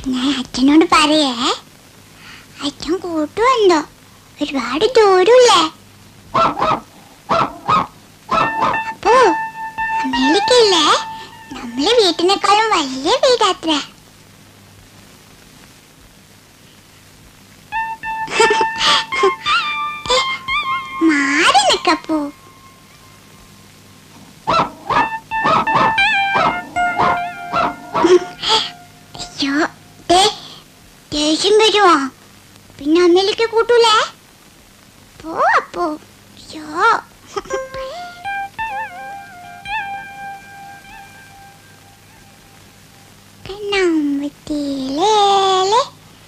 ഞാൻ അച്ഛനോട് പറയേ, അച്ഛൻ കൂട്ടുവല്ലോ, ഒരുപാട് ദൂരമില്ലേ. അപ്പോ അമേരിക്കയില്ലേ നമ്മളെ വീട്ടിനേക്കാളും വലിയ വീടാത്ര. മാറി നിക്കപ്പോ. അയ്യോ, ദേഷ്യം വരുമോ? പിന്നെ അമ്മയിലേക്ക് കൂട്ടൂലേ? പോ അപ്പോ. അയ്യോ, കണ്ണാമ്പത്തിയിലേലെ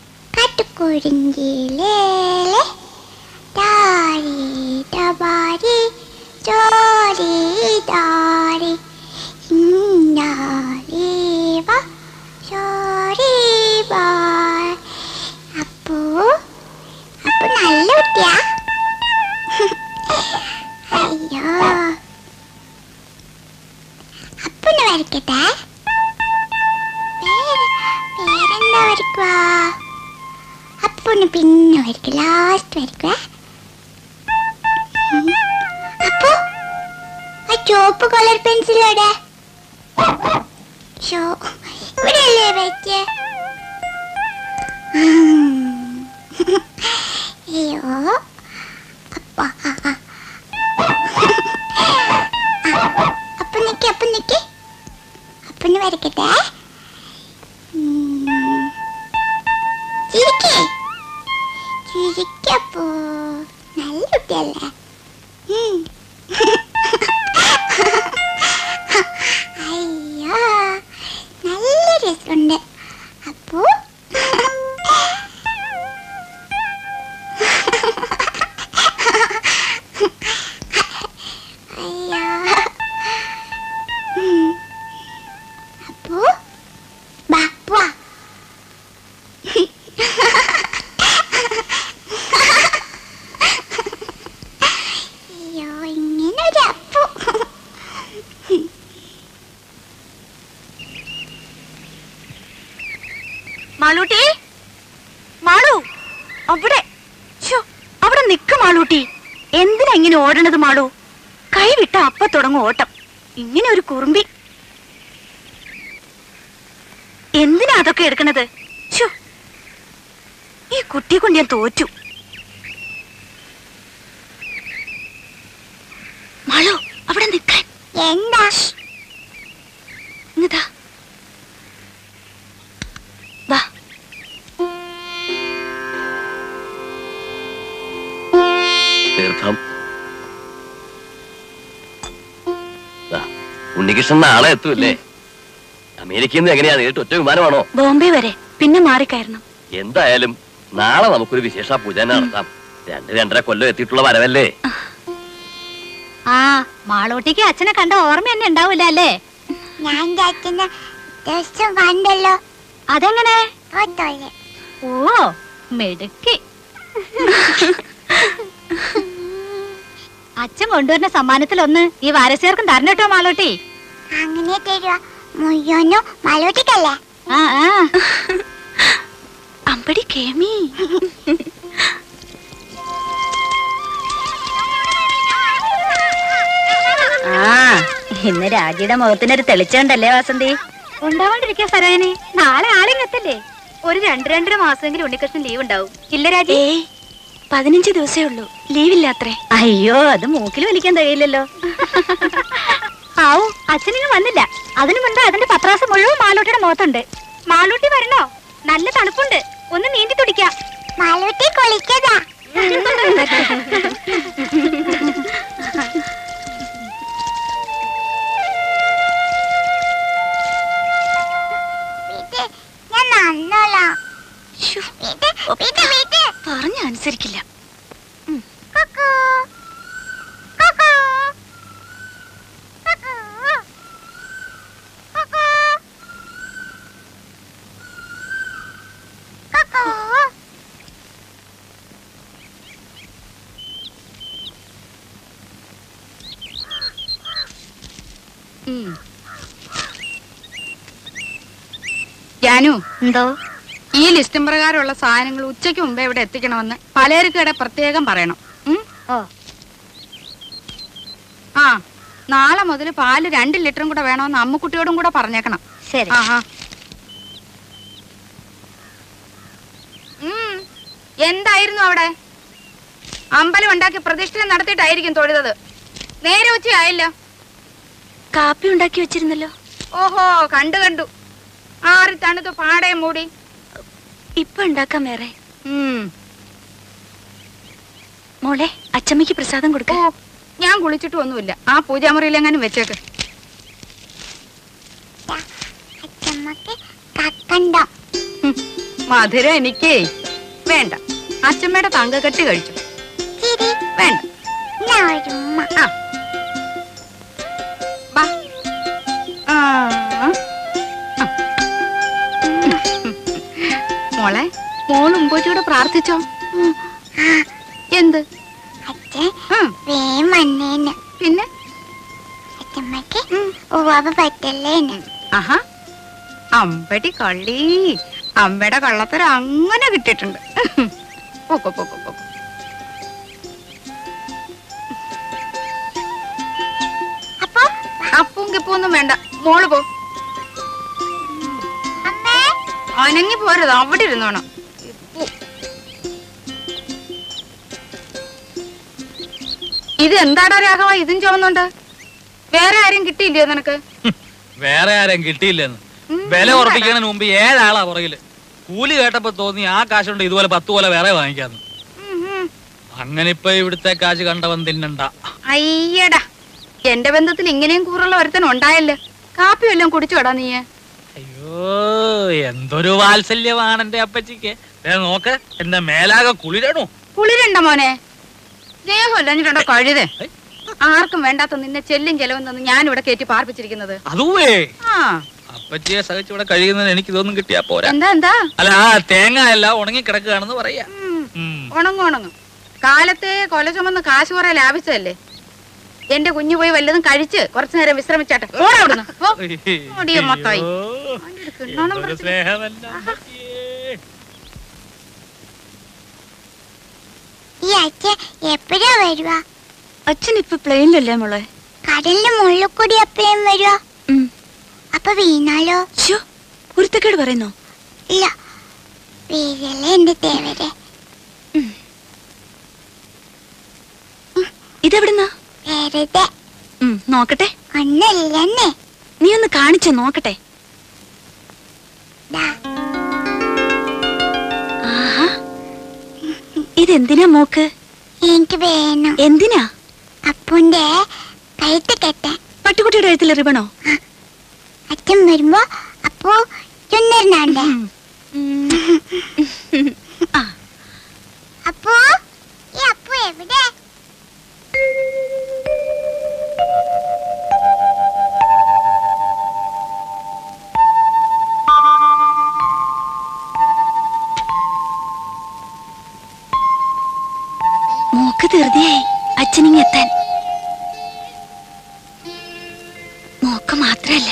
കാട്ടുകുരുഞ്ചിയിലേലെ താരി തബാരി ചോരി താരി ഇന്നാലിവ ചോരി ബാർ. അപ്പോ നല്ല കുട്ടിയാ. അയ്യോ, അപ്പനെ വരയ്ക്കട്ടെ. പേരെന്താ വരയ്ക്കുക? അപ്പന് പിന്നെ വരയ്ക്കുക, ലാസ്റ്റ് വരയ്ക്കുക. അപ്പോ ആ ചുവപ്പ് കളർ പെൻസിലോടെ ഇവിടെ അല്ലേ വെച്ച്? അയ്യോ, അപ്പൊ നിക്ക് അപ്പന് വരയ്ക്കട്ടെ. ചിരിക്കപ്പോ നല്ല കുട്ടിയല്ലേ. അയ്യോ, നല്ല രസമുണ്ട്. അപ്പോ മാളൂട്ടി, മാളു, അവിടെ നിക്ക് മാളൂട്ടി. എന്തിനാ ഇങ്ങനെ ഓടണത് മാളു? കൈ വിട്ട അപ്പ തുടങ്ങും ഓട്ടം. ഇങ്ങനെ ഒരു കുറുമ്പി. എന്തിനാ അതൊക്കെ എടുക്കണത്? ഈ കുട്ടിയെ കൊണ്ട് ഞാൻ തോറ്റു. മാളു, അവിടെ നിക്കാൻ. എന്താ? ഇങ്ങതാ വാ. തീർത്ഥം. ഉണ്ണികൃഷ്ണൻ നാളെ എത്തൂല്ലേ? അമേരിക്കയിൽ നിന്ന് എങ്ങനെയാ? നേരിട്ട് ഒറ്റ വിമാനമാണോ? ബോംബെ വരെ, പിന്നെ മാറിക്കയറണം. എന്തായാലും നാളെ നമുക്കൊരു വിശേഷ പൂജ നടത്താം. 2-2.5 കൊല്ലം എത്തിയിട്ടുള്ള വരവല്ലേ? ആ, മാളൂട്ടിക്ക് അച്ഛനെ കണ്ട ഓർമ്മ തന്നെ ഉണ്ടാവൂല അല്ലേ? ഞാൻ അച്ഛനെ ദിവസം കണ്ടല്ലോ. അതെങ്ങനെ? ഓ, മെടുക്കി. അച്ഛൻ കൊണ്ടുവരുന്ന സമ്മാനത്തിലൊന്ന് ഈ വാരസ്യർക്കും തരണം കേട്ടോ മാളൂട്ടി. അങ്ങനെ തരുവോ? മുയ്യോനോ മാളൂട്ടിക്കല്ലേ? അമ്പടി കേമി. ഇന്ന് രാജിയുടെ മുഖത്തിനൊരു തെളിച്ചുണ്ടല്ലേ വാസന്തി? ഉണ്ടാവാണ്ടിരിക്കാ സരോജിനി. നാളെ ആളിങ്ങത്തല്ലേ? ഒരു 2-2.5 മാസമെങ്കിലും ഉണ്ണികൃഷ്ണൻ ലീവ് ഉണ്ടാവും. ഇല്ല രാജി? 15 ദിവസമേ ഉള്ളൂ, ലീവില്ലാത്രേ. അയ്യോ, അത് മൂക്കിൽ വലിക്കാൻ കഴിയില്ലല്ലോ. ആവൂ, അച്ഛനിങ്ങ് വന്നില്ല. അതിനു മുൻപ് അതിന്റെ പത്രാസം മുഴുവൻ മാളൂട്ടിയുടെ മുഖത്തുണ്ട്. മാളൂട്ടി വരണോ? നല്ല തണുപ്പുണ്ട്, ഒന്ന് നീന്തി തുടിക്കാം. മാളൂട്ടി കുളിക്കതാ. പറഞ്ഞ അനുസരിക്കില്ല. ജാനു, എന്തോ ഈ ലിസ്റ്റും പ്രകാരമുള്ള സാധനങ്ങൾ ഉച്ചയ്ക്ക് മുമ്പേ ഇവിടെ എത്തിക്കണമെന്ന് പലചരക്കടെ പ്രത്യേകം പറയണം. ആ, നാളെ മുതൽ പാല് 2 ലിറ്ററും കൂടെ വേണമെന്ന് അമ്മുക്കുട്ടിയോടും കൂടെ പറഞ്ഞേക്കണം. ശരി. എന്തായിരുന്നു അവിടെ? അമ്പലം ഉണ്ടാക്കി പ്രതിഷ്ഠ നടത്തിയിട്ടായിരിക്കും തൊഴുതത്. നേരെ ഉച്ചയായില്ല. കാപ്പി ഉണ്ടാക്കി വെച്ചിരുന്നല്ലോ. ഓഹോ, കണ്ടു. ആറി തണുത്ത് പാടയെ മൂടി. ഇപ്പൊ ഉണ്ടാക്കാം വേറെ. മോളെ, അച്ചമ്മയ്ക്ക് പ്രസാദം കൊടുക്ക. ഞാൻ കുളിച്ചിട്ടും ഒന്നുമില്ല. ആ പൂജാമുറിയിലെങ്ങാനും വെച്ചേക്ക്. മധുരം എനിക്കേ വേണ്ട. അച്ചമ്മയുടെ തങ്കക്കെട്ടി കഴിച്ചു. വേണ്ട. മോളെ, മോൾ മുമ്പോട്ടൂടെ പ്രാർത്ഥിച്ചോ? എന്ത്? പിന്നെ ആഹാ, അമ്പടി കള്ളി. അമ്മയുടെ കള്ളത്തരം അങ്ങനെ കിട്ടിയിട്ടുണ്ട്. അപ്പവും കിപ്പൊന്നും വേണ്ട. മോള് പോ. അനങ്ങി പോരുത്, അവിടെ ഇരുന്നോണം. ഇത് എന്താടാ രാഘവ, ഇതും ചുവന്നുണ്ട്? വേറെ ആരും കിട്ടിയില്ലയോ നിനക്ക്? വേറെ ആരും കിട്ടിയില്ലെന്ന് വില ഉറപ്പിക്കുന്നതിന് മുമ്പ് 7 ആളാ പുറകില്. കൂലി കേട്ടപ്പോ തോന്നി ആ കാശുണ്ട് ഇതുപോലെ 10 പോലെ വേറെ വാങ്ങിക്കാന്ന്. അങ്ങനെ ഇപ്പൊ ഇവിടുത്തെ കാശ് കണ്ടവൻ തിന്നണ്ട. അയ്യടാ, എന്റെ ബന്ധത്തിൽ ഇങ്ങനെയും കൂറുള്ള ഒരുത്തൻ ഉണ്ടായല്ലോ. കാപ്പി വല്ലതും കുടിച്ചോടാ നീ? അയ്യോ, എന്തൊരു വാത്സല്യമാണ് എന്റെ അപ്പച്ചിക്ക്. നോക്ക്, എന്റെ മേലാകെ കുളിരണോ? കുളിരണ്ട മോനെ, സ്നേഹമല്ലോ കഴുതേ. ആർക്കും വേണ്ടാത്ത നിന്നെ ചെല്ലും ചെലവും തന്ന് ഞാൻ ഇവിടെ കയറ്റി പാർപ്പിച്ചിരിക്കുന്നത്. അതുവേ അപ്പച്ചിയെ സഹിച്ച് ഇവിടെ കഴിയുന്നതിന് എനിക്ക് ഇതൊന്നും കിട്ടിയാ പോരാ. എന്താ അല്ല, തേങ്ങ എല്ലാം ഉണങ്ങി കിടക്കുകയാണെന്ന് പറയാ. ഉണങ്ങും. കാലത്തെ കൊല ചുമന്ന് കാശ് കുറെ ലാഭിച്ചതല്ലേ. എന്റെ കുഞ്ഞു പോയി വല്ലതും കഴിച്ച് കുറച്ചു നേരം വിശ്രമിച്ചാട്ടെ. എപ്പോഴാ വരുക? അച്ഛൻ ഇപ്പൊ പ്ലെയിനിലല്ലേ മോളെ? കടലിന്റെ മുകളിൽ കൂടി എപ്പോഴും വരുക. അപ്പൊ വീണാലോ? കുരുത്തക്കേട് പറയുന്നോ? ഇല്ല, വീഴല്ലേ എന്റെ തേവരെ. ഇതെവിടുന്നാ? വെറുതെ നോക്കട്ടെ. ഒന്നല്ലേ, നീ ഒന്ന് കാണിച്ചു നോക്കട്ടെ. ഇതെന്തിനാ മോക്ക്? എനിക്ക് വേണം. എന്തിനാ? അപ്പുന്റെ കഴുത്ത് കെട്ടാൻ. പട്ടുകുട്ടിയുടെ കഴുത്തിൽ റിബണോ? അച്ഛൻ വരുമ്പോ അപ്പു ചുന്നറിനാണ്ടേ. അപ്പു, ഈ അപ്പു എവിടെ? മോക്ക് ധൃതിയായി അച്ഛനിങ്ങെത്താൻ. മോക്ക് മാത്രല്ല,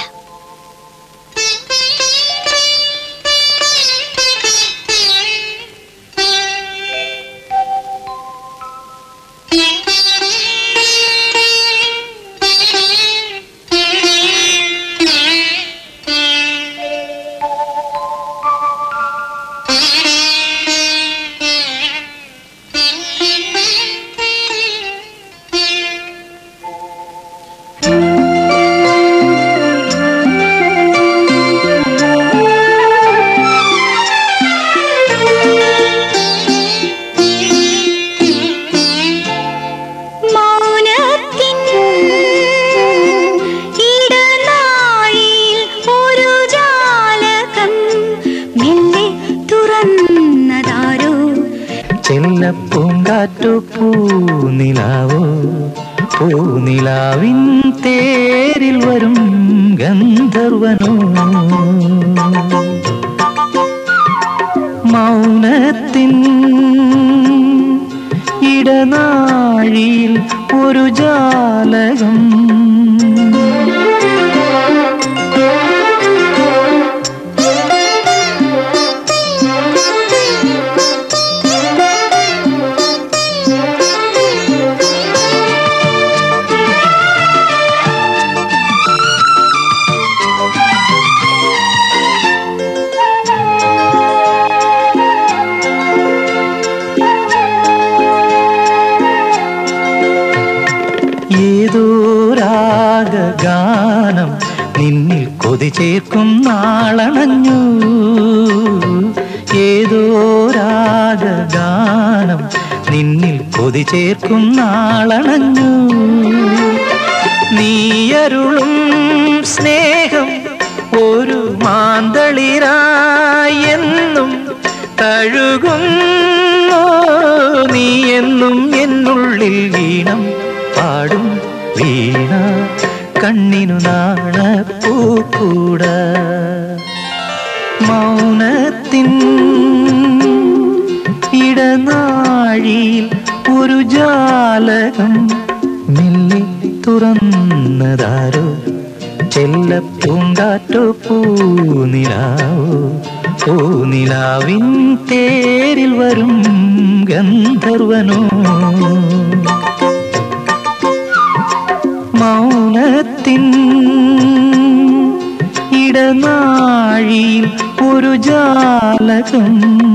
പൂങ്കാറ്റു പൂനിലാവോ, പൂനിലാവിൻ തേരിൽ വരും ഗന്ധർവനോ, മൗനത്തിൻ ഇടനാഴിയിൽ ഒരു ജാലകം, ഗാനം നിന്നിൽ കൊതി ചേർക്കും നാളണഞ്ഞു. ഏതോ രാഗഗാനം നിന്നിൽ കൊതി ചേർക്കും നാളണഞ്ഞു. നീയരുളും സ്നേഹം ഒരു മാന്തളിരായെന്നും തഴുകുന്നു. നീ എന്നും എന്നുള്ളിൽ വീണം പാടും വീണ കണ്ണിനു നാണപ്പൂക്കൂട. മൗനത്തിൻ ഇടനാഴിയിൽ ഒരു ജാലകം മെല്ലെ തുറന്നതാരോ. ചെല്ലപ്പൂങ്കാറ്റോ പൂനിലാവോ. പൂനിലാവിൻ തേരിൽ വരും ഗന്ധർവനോ. മൗനത്തിൻ ഇടനാഴിയിൽ ഒരു ജാലകം.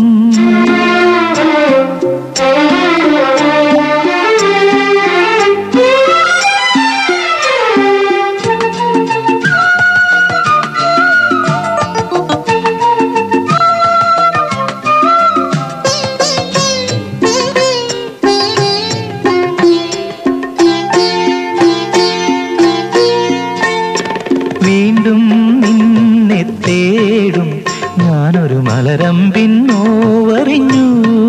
വീണ്ടും നിന്നെ തേടും ഞാനൊരു മലരമ്പിൻ നോവറിഞ്ഞു.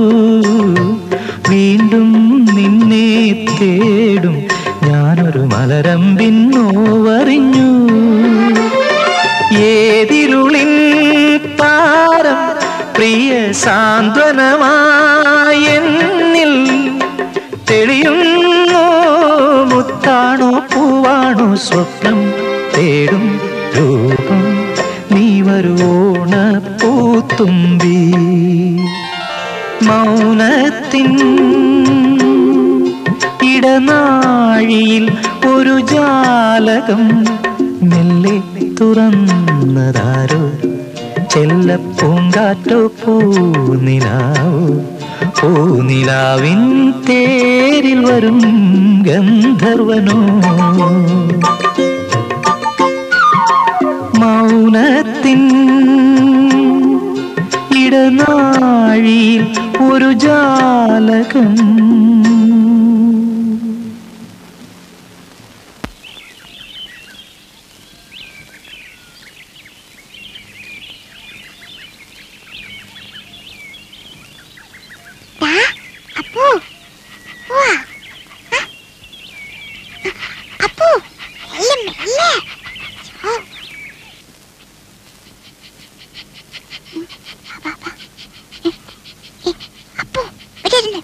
വീണ്ടും നിന്നെ തേടും ഞാനൊരു മലരമ്പിൻ നോവറിഞ്ഞു. ഏതിരുളിൻ താരം പ്രിയ സാന്ത്വനമായെന്നിൽ തെളിയുന്നു. മുത്താണോ പൂവാണോ സ്വപ്നം തേടും രൂപം നീ വരുവോണ പൂത്തുമ്പി. മൗനത്തിൻ ഇടനാഴിയിൽ ഒരു ജാലകം മെല്ലെ തുറന്നതാരോ. ചെല്ലപ്പൂങ്കാറ്റോ പൂനിലാവോ. പൂനിലാവിൻ തേരിൽ വരും ഗന്ധർവനോ. മൗനത്തിൻ ഇടനാഴിയിൽ ഒരു ജാലകം. അപ്പു അപ്പു മെല്ലെ മെല്ലെ. അപ്പു ഇവിടെ ഇരുന്നു.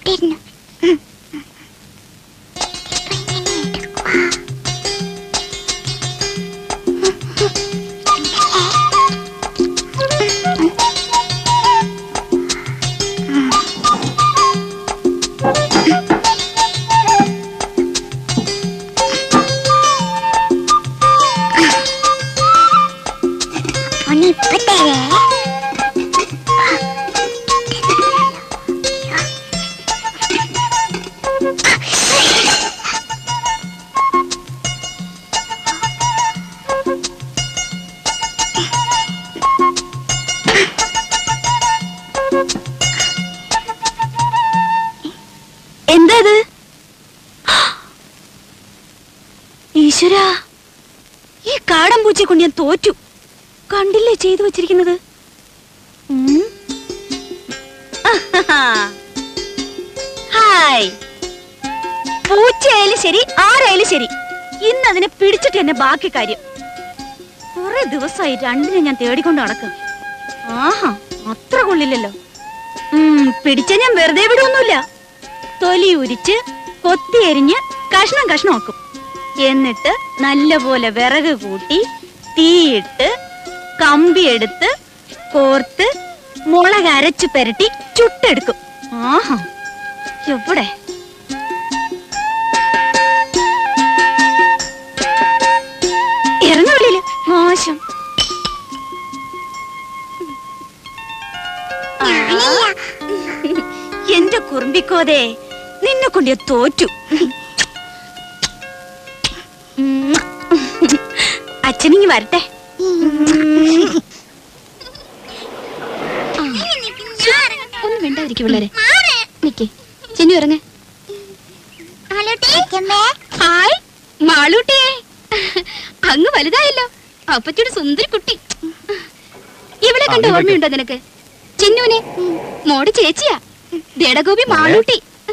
എന്തത്? ഈശ്വരാ, ഈ കാടൻ പൂച്ചയെ കൊണ്ട് ഞാൻ തോറ്റു. കണ്ടില്ലേ ചെയ്തു വച്ചിരിക്കുന്നത്? ഹായ്, പൂച്ചയായാലും ശരി ആരായാലും ശരി, ഇന്ന് അതിനെ പിടിച്ചിട്ട് എന്നെ ബാക്കി കാര്യം. കുറെ ദിവസമായി രണ്ടിനെ ഞാൻ തേടിക്കൊണ്ട് നടക്കും. ആഹാ, അത്ര കൊള്ളില്ലല്ലോ. പിടിച്ച ഞാൻ വെറുതെ വിടൊന്നുമില്ല. തൊലി ഉരിച്ച് കൊത്തി എരിഞ്ഞ് കഷ്ണം കഷ്ണമാക്കും. എന്നിട്ട് നല്ലപോലെ വിറക് കൂട്ടി തീയിട്ട് കമ്പിയെടുത്ത് കോർത്ത് മുളക് അരച്ചു പെരട്ടി ചുട്ടെടുക്കും. ആഹാ, എവിടെ ഇറങ്ങുള്ളില് മോശം. എന്റെ കുറുമ്പിക്കോതെ, നിന്നെ കൊണ്ട് തോറ്റു. അച്ഛനിങ്ങി വരട്ടെ. ഒന്നും വേണ്ടായിരിക്കും പിള്ളേരെ. നിക്കേ ചിന്നു ഇറങ്ങ. ഹായ് മാളൂട്ടിയെ, അങ്ങ് വലുതായല്ലോ. അപ്പച്ചിയുടെ സുന്ദരി കുട്ടി. ഇവളെ കണ്ട ഓർമ്മയുണ്ടോ നിനക്ക്? ചിന്നുവിനെ മോടെ ചേച്ചിയാ, ദേടഗോപി മാളൂട്ടി.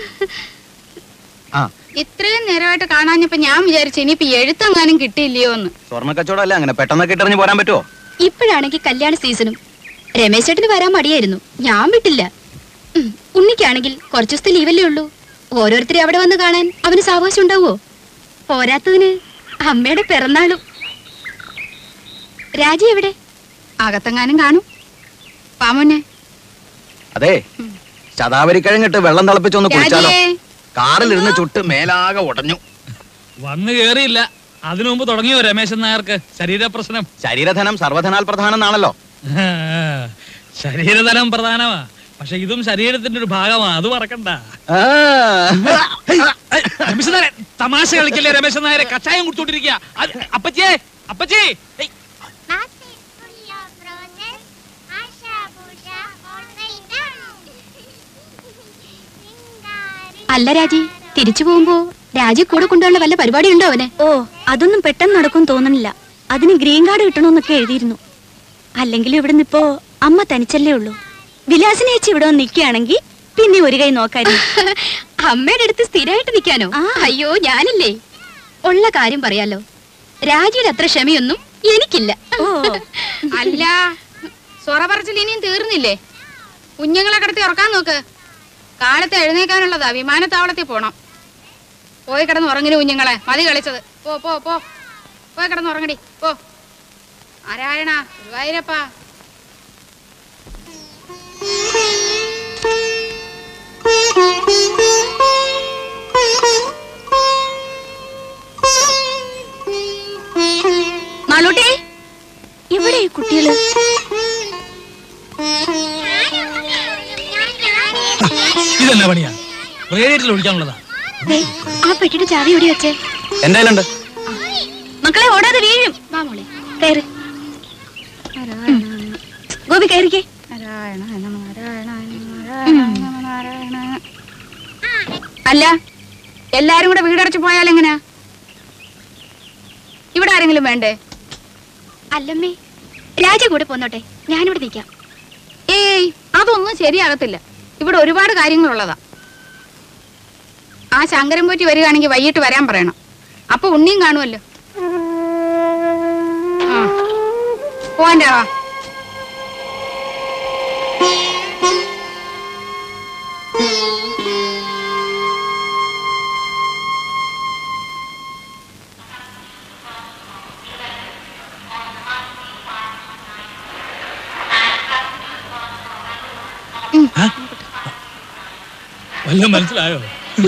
ഇത്രയും നേരമായിട്ട് കാണാഞ്ഞപ്പോ ഞാൻ വിചാരിച്ചു ഇനിയിപ്പോ എഴുത്തെങ്ങാനും കിട്ടിയില്ലയോ എന്ന്. സ്വർണ്ണ കച്ചവടമല്ലേ, അങ്ങനെ പെട്ടെന്ന് കിട്ടറിഞ്ഞ് പോരാൻ പറ്റുമോ? ഇപ്പോഴാണെങ്കിൽ കല്യാണ സീസണും. രമേശ് ചേട്ടന് വരാൻ മടിയായിരുന്നു, ഞാൻ വിട്ടില്ല. ഉണ്ണിക്കാണെങ്കിൽ കുറച്ചു ദിവസത്തെ ലീവല്ലേ ഉള്ളൂ. ഓരോരുത്തരെ അവിടെ വന്ന് കാണാൻ അവന് സാവകാശം ഉണ്ടാവോ? പോരാത്തതിന് അമ്മയുടെ പിറന്നാളും. രാജി എവിടെ? അകത്തെങ്ങാനും കാണും. പാമോനെ അതെ, ശതാവരി കിഴങ്ങിട്ട് വെള്ളം തിളപ്പിച്ചൊന്ന് കുടിച്ചാലോ? കാറിലിരുന്ന് ചുട്ട് മേലാകെ ഉടഞ്ഞു. വന്നു കേറിയില്ല, അതിനു മുമ്പ് തുടങ്ങിയോ രമേശൻ നായർക്ക് ശരീരപ്രശ്നം? ശരീരധനം സർവധനാൽ പ്രധാനം എന്നാണല്ലോ. ശരീരധനം പ്രധാനമാ, പക്ഷെ ഇതും ശരീരത്തിന്റെ ഒരു ഭാഗമാ, അത് മറക്കണ്ട. രമേശൻ നായരെ തമാശ കളിക്കല്ലേ? രമേശൻ നായരെ കഷായം കുടിച്ചോണ്ടിരിക്കുക. അപ്പച്ചേ, അപ്പച്ചേ. അല്ല രാജി, തിരിച്ചു പോകുമ്പോ രാജി കൂടെ കൊണ്ടുള്ള വല്ല പരിപാടി ഉണ്ടോ അവന്? ഓ, അതൊന്നും പെട്ടെന്ന് നടക്കും തോന്നുന്നില്ല. അതിന് ഗ്രീൻ കാർഡ് കിട്ടണമെന്നൊക്കെ എഴുതിയിരുന്നു. അല്ലെങ്കിൽ ഇവിടുന്ന് ഇപ്പോ അമ്മ തനിച്ചല്ലേ ഉള്ളൂ. വിലാസിനെ വെച്ച് ഇവിടെ വന്ന് നിൽക്കുകയാണെങ്കിൽ പിന്നെ ഒരു കൈ നോക്കായിരുന്നു. അമ്മയുടെ അടുത്ത് സ്ഥിരമായിട്ട് നിൽക്കാനോ? അയ്യോ, ഞാനില്ലേ. ഉള്ള കാര്യം പറയാലോ, രാജിയുടെ അത്ര ക്ഷമയൊന്നും എനിക്കില്ല. അല്ല, സൊറ പറച്ചിൽ ഇനിയും തീർന്നില്ലേ? കുഞ്ഞുങ്ങളെ കിടത്തി ഉറക്കാൻ നോക്ക്. കാലത്ത് എഴുന്നേക്കാനുള്ളതാ, വിമാനത്താവളത്തിൽ പോണം. പോയി കിടന്ന് ഉറങ്ങിന് കുഞ്ഞുങ്ങളെ, മതി കളിച്ചത്. പോ പോ പോ, പോയി കിടന്ന് ഉറങ്ങടി പോ. നാരായണ ഗുരുവായൂരപ്പാ. മാളൂട്ടി, ഇവിടെ ഈ കുട്ടികള് ഇതെന്നാ പണിയാ? റേഡിയേറ്ററിൽ ഒഴിക്കാനുള്ളതാ. ആ പെട്ടിയുടെ ചാവി ഓടി വെച്ചേ. എന്റെ കയ്യിലുണ്ട്. മക്കളെ ഓടാതെ വീഴും. വാ മോളെ, കയറി. ഗോപി കയറിക്കേ. അല്ല, എല്ലാരും കൂടെ വീടടച്ചു പോയാൽ എങ്ങനെയാ? ഇവിടെ ആരെങ്കിലും വേണ്ടേ? അല്ലമ്മേ, രാജി കൂടെ പോന്നോട്ടെ, ഞാനിവിടെ നിൽക്കാം. ഏയ്, അതൊന്നും ശരിയാകത്തില്ല. ഇവിടെ ഒരുപാട് കാര്യങ്ങളുള്ളതാ. ആ ശങ്കരൻ പോറ്റി വരികയാണെങ്കിൽ വൈകിട്ട് വരാൻ പറയണം. അപ്പൊ ഉണ്ണിയും കാണുമല്ലോ. പോവാൻ്റെ വാ. വല്ലതും മനസ്സിലായോ?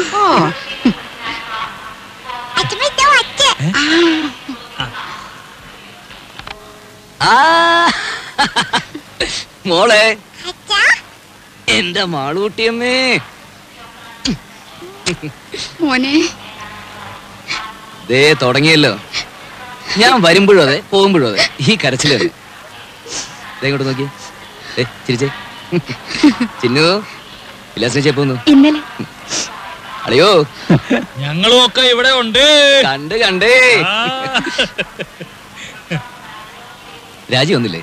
മോളെ, എന്റെ മാളൂട്ടിയമ്മേ. മോനെ, ദേ തുടങ്ങിയല്ലോ. ഞാൻ വരുമ്പോഴും അതെ, പോകുമ്പോഴും അതെ, ഈ കരച്ചില്. ഇങ്ങോട്ട് നോക്കി, ചിരിച്ചേ. ചിന്നു, വിലാസിനെ പോന്നു. ഇന്നലെ അളിയോ, ഞങ്ങളും ഒക്കെ ഇവിടെ ഉണ്ട്. കണ്ടേ. രാജി വന്നില്ലേ?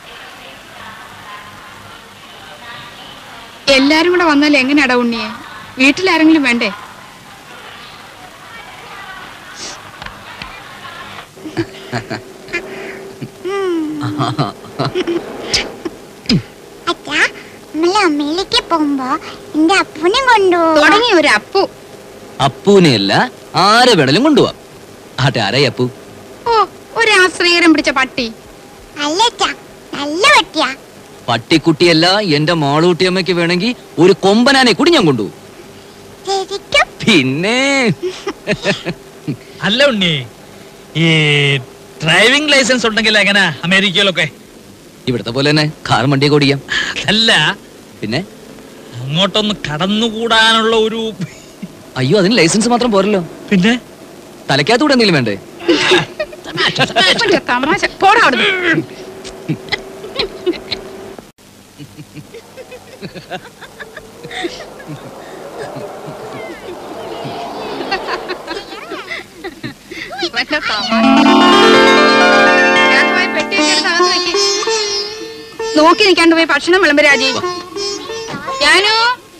എല്ലാരും കൂടെ വന്നാൽ എങ്ങനെയാടാ ഉണ്ണിയെ? വീട്ടിലാരെങ്കിലും വേണ്ടേ? അമ്മയിലേക്ക് പോകുമ്പോ എന്റെ അപ്പൂനെ കൊണ്ടുപോകും. തുടങ്ങി ഒരു അപ്പു. അപ്പൂനെയല്ല, ആരെ വേണേലും കൊണ്ടുപോവാം. ആട്ടെ, ആരായി അപ്പു? ഓ, ഒരു ആശ്രയരം പിടിച്ച പട്ടി. അല്ല, നല്ല പട്ടിയാ. പട്ടിക്കുട്ടിയല്ല, എന്റെ മാളൂട്ടിയമ്മയ്ക്ക് വേണമെങ്കിൽ ഒരു കൊമ്പനാനെ കൂടി ഞാൻ കൊണ്ടുപോകും. ശരിക്കും? പിന്നെ അല്ല ഉണ്ണി, ഈ ഡ്രൈവിംഗ് ലൈസൻസ് ഉണ്ടെങ്കിൽ എങ്ങനെ അമേരിക്കയിലൊക്കെ? ഇവിടത്തെ പോലെ തന്നെ കാർ വണ്ടിയൊക്കെ ഓടിക്കാം. അതല്ല, പിന്നെ അങ്ങോട്ടൊന്ന് കടന്നുകൂടാനുള്ള ഒരു... അയ്യോ, അതിന് ലൈസൻസ് മാത്രം പോരല്ലോ. പിന്നെ തലയ്ക്കകത്തൂടെ എന്തെങ്കിലും വേണ്ടേ? തമാശ പോടാ അവിടുന്ന്. നോക്കി നിൽക്കാണ്ട് പോയി ഭക്ഷണം വിളമ്പ് രാജി. ഞാനോ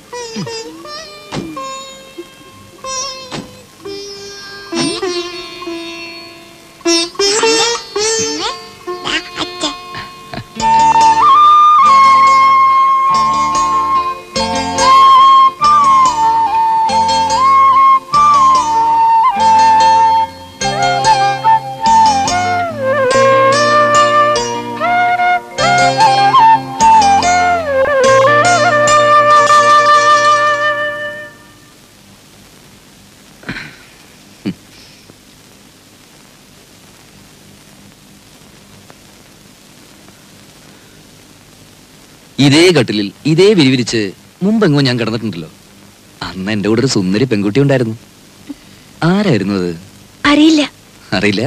ഇതേ കട്ടിലിൽ ഇതേ വിരിവിരിച്ച് മുമ്പെങ്ങോ ഞാൻ കിടന്നിട്ടുണ്ടല്ലോ. അന്ന് എന്റെ കൂടെ ഒരു സുന്ദരി പെൺകുട്ടി ഉണ്ടായിരുന്നു. ആരായിരുന്നു അത്? അറിയില്ല. അറിയില്ല?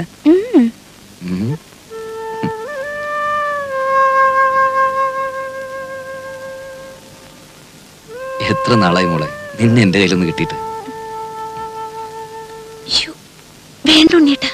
എത്ര നാളായി മോളെ നിന്നെ എന്റെ കയ്യിലൊന്ന് കിട്ടിയിട്ട്. വേണ്ട ഉണ്ണീട്ടാ.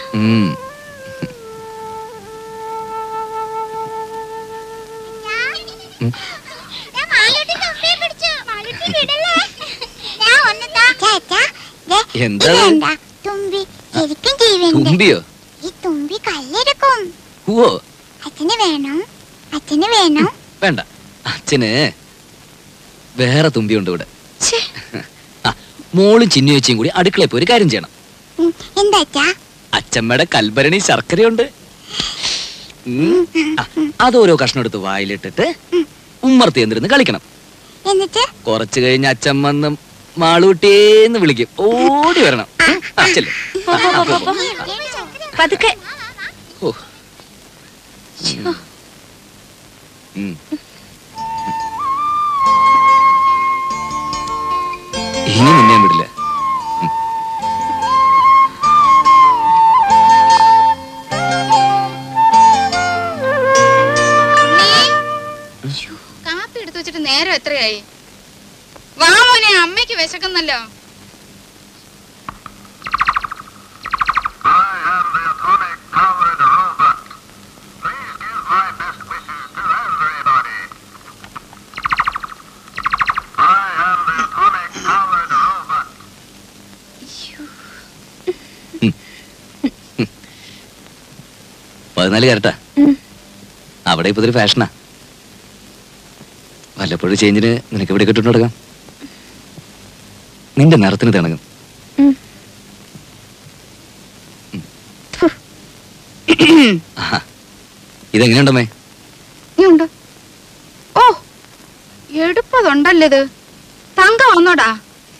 എന്താ തുമ്പി ശരിക്കും ജീവൻ. തുമ്പിയോ? ഈ തുമ്പി കല്ലെടുക്കും. ഓ അച്ഛന് വേണം, അച്ഛന് വേണം. വേണ്ട, അച്ഛന് വേറെ തുമ്പിയുണ്ട് ഇവിടെ. മോളും ചിന്നു ചേച്ചിയും കൂടി അടുക്കളയിൽ പോയി ഒരു കാര്യം ചെയ്യണം. എന്താ അച്ഛമ്മയുടെ കൽഭരണി ശർക്കരയുണ്ട്. അതോരോ കഷ്ണം എടുത്ത് വായിലിട്ടിട്ട് ഉമ്മർത്തി എന്തിരുന്ന് കളിക്കണം. എന്നിട്ട് കുറച്ചു കഴിഞ്ഞ് അച്ഛമ്മന്ന് മാളൂട്ടേന്ന് വിളിക്കും. ഓടി വരണം. അച്ഛല്ലേ പതുക്കെ. ഓ ഇനി നിന്നെ വിടില്ല. കാപ്പി എടുത്തു വെച്ചിട്ട് നേരം എത്രയായി? വാ മോനെ, അമ്മയ്ക്ക് വിശക്കുന്നല്ലോ. പതിനാല് കരട്ടാ. അവിടെ ഇപ്പൊ ഇതൊരു ഫാഷനാ. വല്ലപ്പോഴും ചേഞ്ചിന് നിനക്ക് ഇവിടെ കിട്ടുന്നു തുടങ്ങാം. നിന്റെ നിറത്തിന് തിണങ്ങും. ഇതെങ്ങനെയുണ്ടമ്മേ? ഓ എടുപ്പതുണ്ടല്ലോ ഇത്. തങ്ക വന്നോടാ?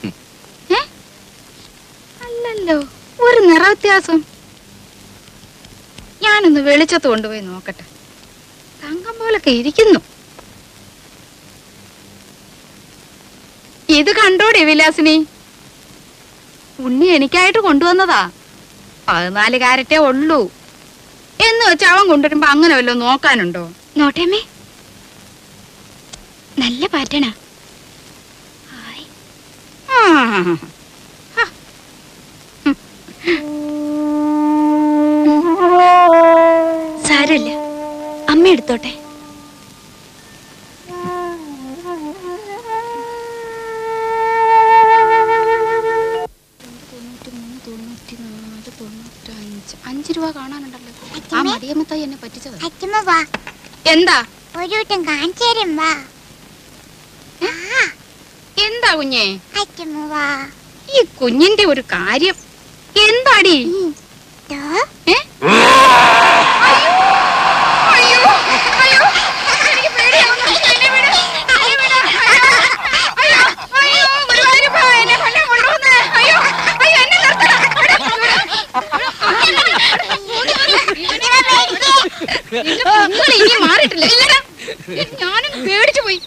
അല്ലല്ലോ, ഒരു നിറ വ്യത്യാസം. ഞാനൊന്ന് വെളിച്ചത്ത് കൊണ്ടുപോയി നോക്കട്ടെ. തങ്കം പോലൊക്കെ ഇരിക്കുന്നു. ഇത് കണ്ടോടെ വിലാസിനി? ഉണ്ണി എനിക്കായിട്ട് കൊണ്ടുവന്നതാ. 14 കാരറ്റേ ഉള്ളൂ എന്ന് വെച്ച് അവൻ കൊണ്ടുവരുമ്പോ അങ്ങനെ വല്ലോ നോക്കാനുണ്ടോ? നോട്ടേമ്മേ, നല്ല പാറ്റേണാ. സാരമില്ല, അമ്മ എടുത്തോട്ടെ. $5 കാണാനുണ്ടല്ലോ. ആ മടിയമ്മത്തായി എന്നെ പറ്റിച്ചത്. അച്ഛമ്മ വാ, എന്താ ഒരു വട്ടം കാണിച്ചു തരും. വാ. എന്താ കുഞ്ഞേ? അച്ഛമ്മ വാ. ഈ കുഞ്ഞിന്റെ ഒരു കാര്യം എന്താടി? ഇനി മാറിയിട്ടില്ല. ഞാനൊന്ന് പേടിച്ചു പോയി.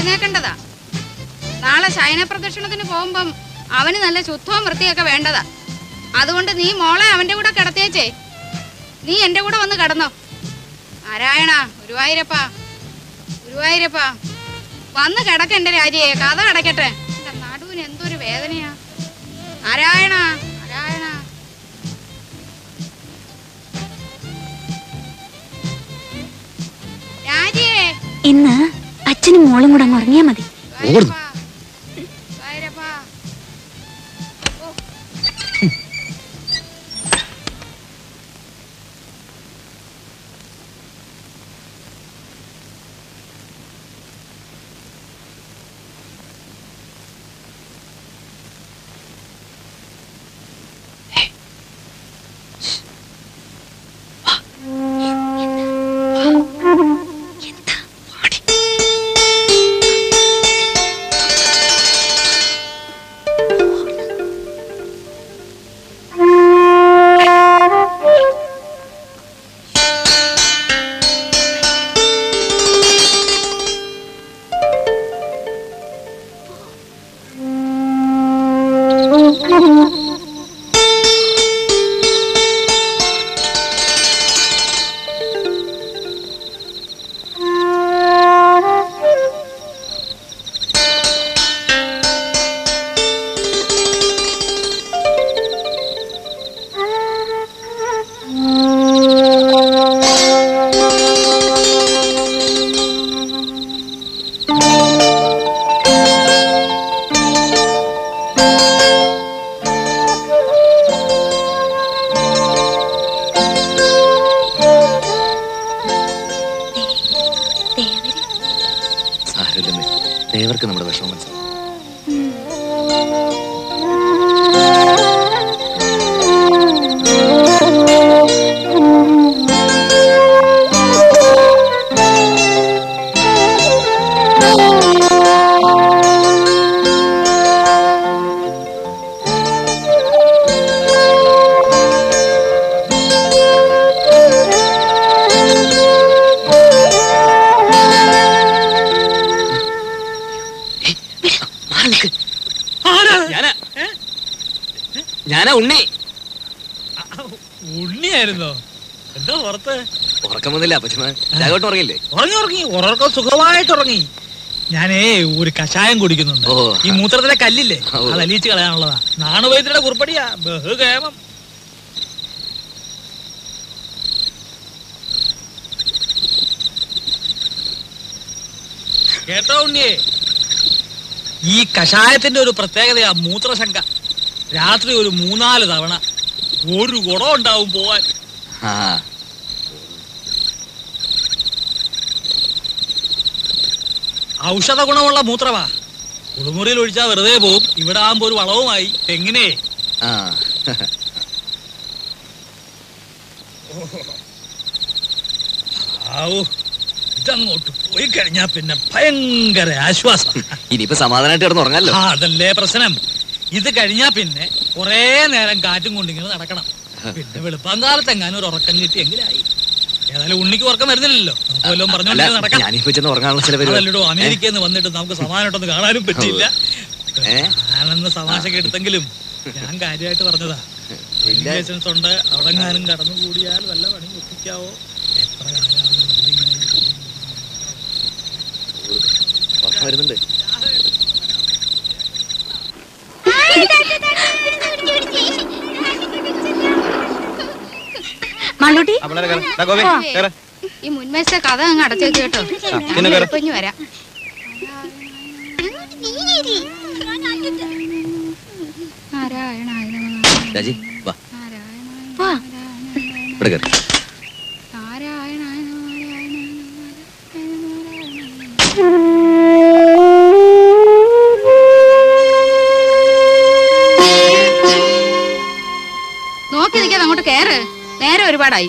എഴുന്നേക്കേണ്ടതാ. നാളെ ശയന പ്രദക്ഷിണത്തിന് പോകുമ്പം അവന് നല്ല ശുദ്ധവും വൃത്തിയൊക്കെ വേണ്ടതാ. അതുകൊണ്ട് നീ മോളെ അവന്റെ കൂടെ കിടത്തിയേച്ചേ. നീ എന്റെ കൂടെ വന്ന് കിടന്നോ. നാരായണ, ഗുരുവായൂരപ്പാ, ഗുരുവായൂരപ്പാ, വന്ന് കിടക്ക എന്റെ രാജിയെ. കഥ അടയ്ക്കട്ടെ. എന്റെ നടുവിന് എന്തൊരു വേദനയാ. നാരായണ, നാരായണ. രാജിയെ, ഇന്ന് അച്ഛനും മോളും കൂടെ അങ്ങ് ഉറങ്ങിയാ മതി. ഗുരുവായൂരപ്പാ, ഗുരുവായൂരപ്പാ. ദേവർക്ക് നമ്മുടെ വിഷമം മനസ്സിലാവും. ഞാനാ ഉണ്ണി. ഉണ്ണിയായിരുന്നോ? എന്താ പുറത്ത്? ഉറക്കം വന്നില്ല അപ്പച്ചമ്മ. രാഘവട്ടം ഉറങ്ങില്ലേ? ഉറങ്ങി ഉറക്കം സുഖമായിട്ട് ഉറങ്ങി. ഞാനേ ഒരു കഷായം കുടിക്കുന്നുണ്ട്. ഈ മൂത്രത്തിലെ കല്ലില്ലേ, അത് അലിയിച്ച് കളയാനുള്ളതാ. നാണുവൈദ്യരുടെ കുറിപ്പടിയാ. ബഹുകേമം. കേട്ടോ ഉണ്ണിയേ, ഈ കഷായത്തിന്റെ ഒരു പ്രത്യേകതയാ മൂത്രശങ്ക. രാത്രി ഒരു 3-4 തവണ ഒരു കുടം ഉണ്ടാവും പോവാൻ. ഔഷധ ഗുണമുള്ള മൂത്രമാ. കുളിമുറിയിൽ ഒഴിച്ചാൽ വെറുതെ പോവും. ഇവിടെ ആകുമ്പോ ഒരു വളവുമായി. എങ്ങനെ ഇതങ്ങോട്ട് പോയി കഴിഞ്ഞാ പിന്നെ ഭയങ്കര ആശ്വാസം. ഇനിയിപ്പോ സമാധാനമായിട്ട് കിടന്ന് ഉറങ്ങാലോ. അതല്ലേ പ്രശ്നം. ഇത് കഴിഞ്ഞാ പിന്നെ കൊറേ നേരം കാറ്റും കൊണ്ടിങ്ങനെ നടക്കണം. പിന്നെ വെളുപ്പാങ്കാലത്ത് എങ്ങാനും ഒരു ഉറക്കം കിട്ടിയെങ്കിലായി. ഏതായാലും ഉണ്ണിക്ക് ഉറക്കം വരുന്നില്ലല്ലോ. വല്ലതും പറഞ്ഞോണ്ട് നടക്കാം. അതല്ലോ അമേരിക്കയിൽ നിന്ന് വന്നിട്ട് നമുക്ക് സമാധാനമായിട്ടൊന്ന് കാണാനും പറ്റിയില്ല. ഞാനെന്ന് തമാശക്ക് എടുത്തെങ്കിലും ഞാൻ കാര്യമായിട്ട് പറഞ്ഞതാ. ലൈസൻസ് ഉണ്ട്. അവിടെങ്ങാനും കടന്നു കൂടിയാൽ വല്ല പണി ഒപ്പിക്കാവോ? എത്ര കാലം വരുന്നുണ്ട്. ഈ മുൻവശത്തെ കഥ അങ്ങ് അടച്ചേക്ക് കേട്ടോ. ഇനി വരാം. രാജി വാ. ഇവിടെ കേറി. നോക്കി നിൽക്കാതെ അങ്ങോട്ട് കേറ്. നേരെ ഒരുപാടായി.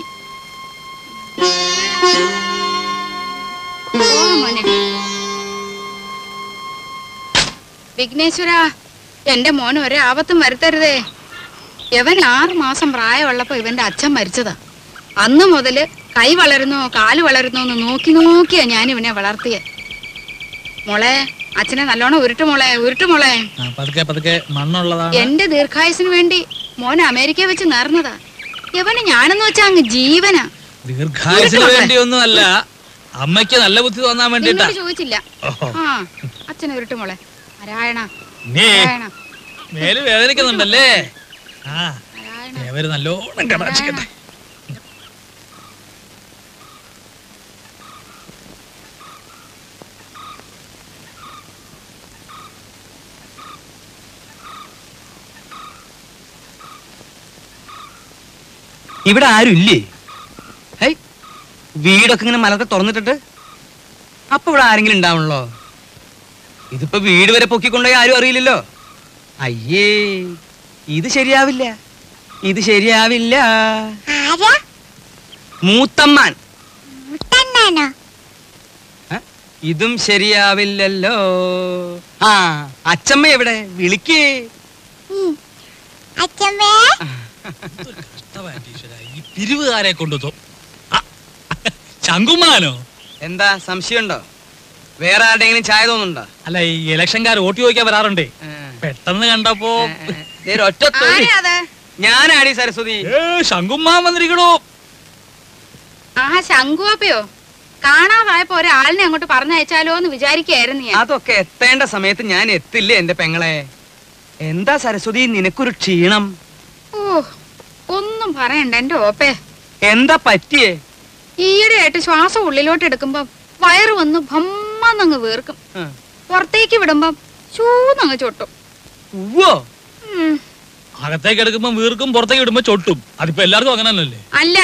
വിഘ്നേശ്വര, എന്റെ മോന് ഒരാപത്തും വരുത്തരുതേ. ഇവൻ 6 മാസം പ്രായമുള്ളപ്പോ ഇവന്റെ അച്ഛൻ മരിച്ചതാ. അന്ന് മുതല് കൈ വളരുന്നോ കാല് വളരുന്നോ എന്ന് നോക്കി നോക്കിയാ ഞാൻ ഇവനെ വളർത്തിയ. മോളെ അച്ഛനെ നല്ലോണം ഉരുട്ടു മോളെ, ഉരുട്ടു മോളെ. പതുക്കെ പതുക്കെ മണ്ണുള്ളതാണ്. എന്റെ ദീർഘായുസിന് വേണ്ടി മോൻ അമേരിക്ക വെച്ച് നേർന്നതാ. യവന് ഞാനെന്ന് വെച്ചാ അങ്ങ് ജീവനാ. ദീർഘായുസിന് വേണ്ടിയൊന്നും അല്ല, അമ്മയ്ക്ക് നല്ല ബുദ്ധി തോന്നാൻ വേണ്ടിട്ടാ. ചോദിച്ചില്ല. ആ അച്ഛനെ ഉരുട്ടു മോളെ. നാരായണ മേല് വേദനിക്കുന്നുണ്ടല്ലേ? ആ അവര് നല്ലോണം കടാക്ഷിക്കട്ടെ. ഇവിടെ ആരും ഇല്ലേ? വീടൊക്കെ ഇങ്ങനെ മലത്തെ തുറന്നിട്ടിട്ട് അപ്പൊ ഇവിടെ ആരെങ്കിലും ഉണ്ടാവണല്ലോ. ഇതിപ്പോ വീട് വരെ പൊക്കിക്കൊണ്ടുപോയി ആരും അറിയില്ലല്ലോ. അയ്യേ, ഇത് ശരിയാവില്ല, ഇത് ശരിയാവില്ല. മൂത്തമ്മാൻ. ഇതും ശരിയാവില്ലല്ലോ. ആ അച്ചമ്മ എവിടെ? വിളിക്കേ. ഈ പിരിവുകാരെ കൊണ്ടു ശങ്കുമാനോ? എന്താ സംശയമുണ്ടോ? വേറെ ആരുടെങ്കിലും ചായ തോന്നുന്നുണ്ടോ? അല്ല, ഈ ഇലക്ഷൻകാർ വോട്ട് ചോദിക്കാൻ വരാറുണ്ടേ, പെട്ടെന്ന് കണ്ടപ്പോ ഒറ്റ ഞാനാടി സരസ്വതി. ശങ്കുമാൻ വന്നിരിക്കണോ? ആ ശങ്കുവാപ്പയോ? കാണാതായപ്പോ ഒരാളിനെ അങ്ങോട്ട് പറഞ്ഞയച്ചാലോ എന്ന് വിചാരിക്കായിരുന്നു ഞാൻ. അതൊക്കെ എത്തേണ്ട സമയത്ത് ഞാൻ എത്തില്ലേ എന്റെ പെങ്ങളെ. എന്താ സരസ്വതി നിനക്കൊരു ക്ഷീണം? ഓ ഒന്നും പറയണ്ട എന്റെ ഓപ്പേ. എന്താ പറ്റിയേ? ഈയിടെയായിട്ട് ശ്വാസം ഉള്ളിലോട്ട് എടുക്കുമ്പോ വയറ് വന്ന് ഭമ്മന്നങ്ങ് വീർക്കും, പുറത്തേക്ക് വിടുമ്പം ചൂന്നങ്ങ് ചൊട്ടും. അകത്തേക്ക് എടുക്കുമ്പോ വീർക്കും, പുറത്തേക്ക് വിടുമ്പോ ചൊട്ടും. അതിപ്പോ എല്ലാവർക്കും അങ്ങനെ തന്നെയല്ലേ? അല്ല.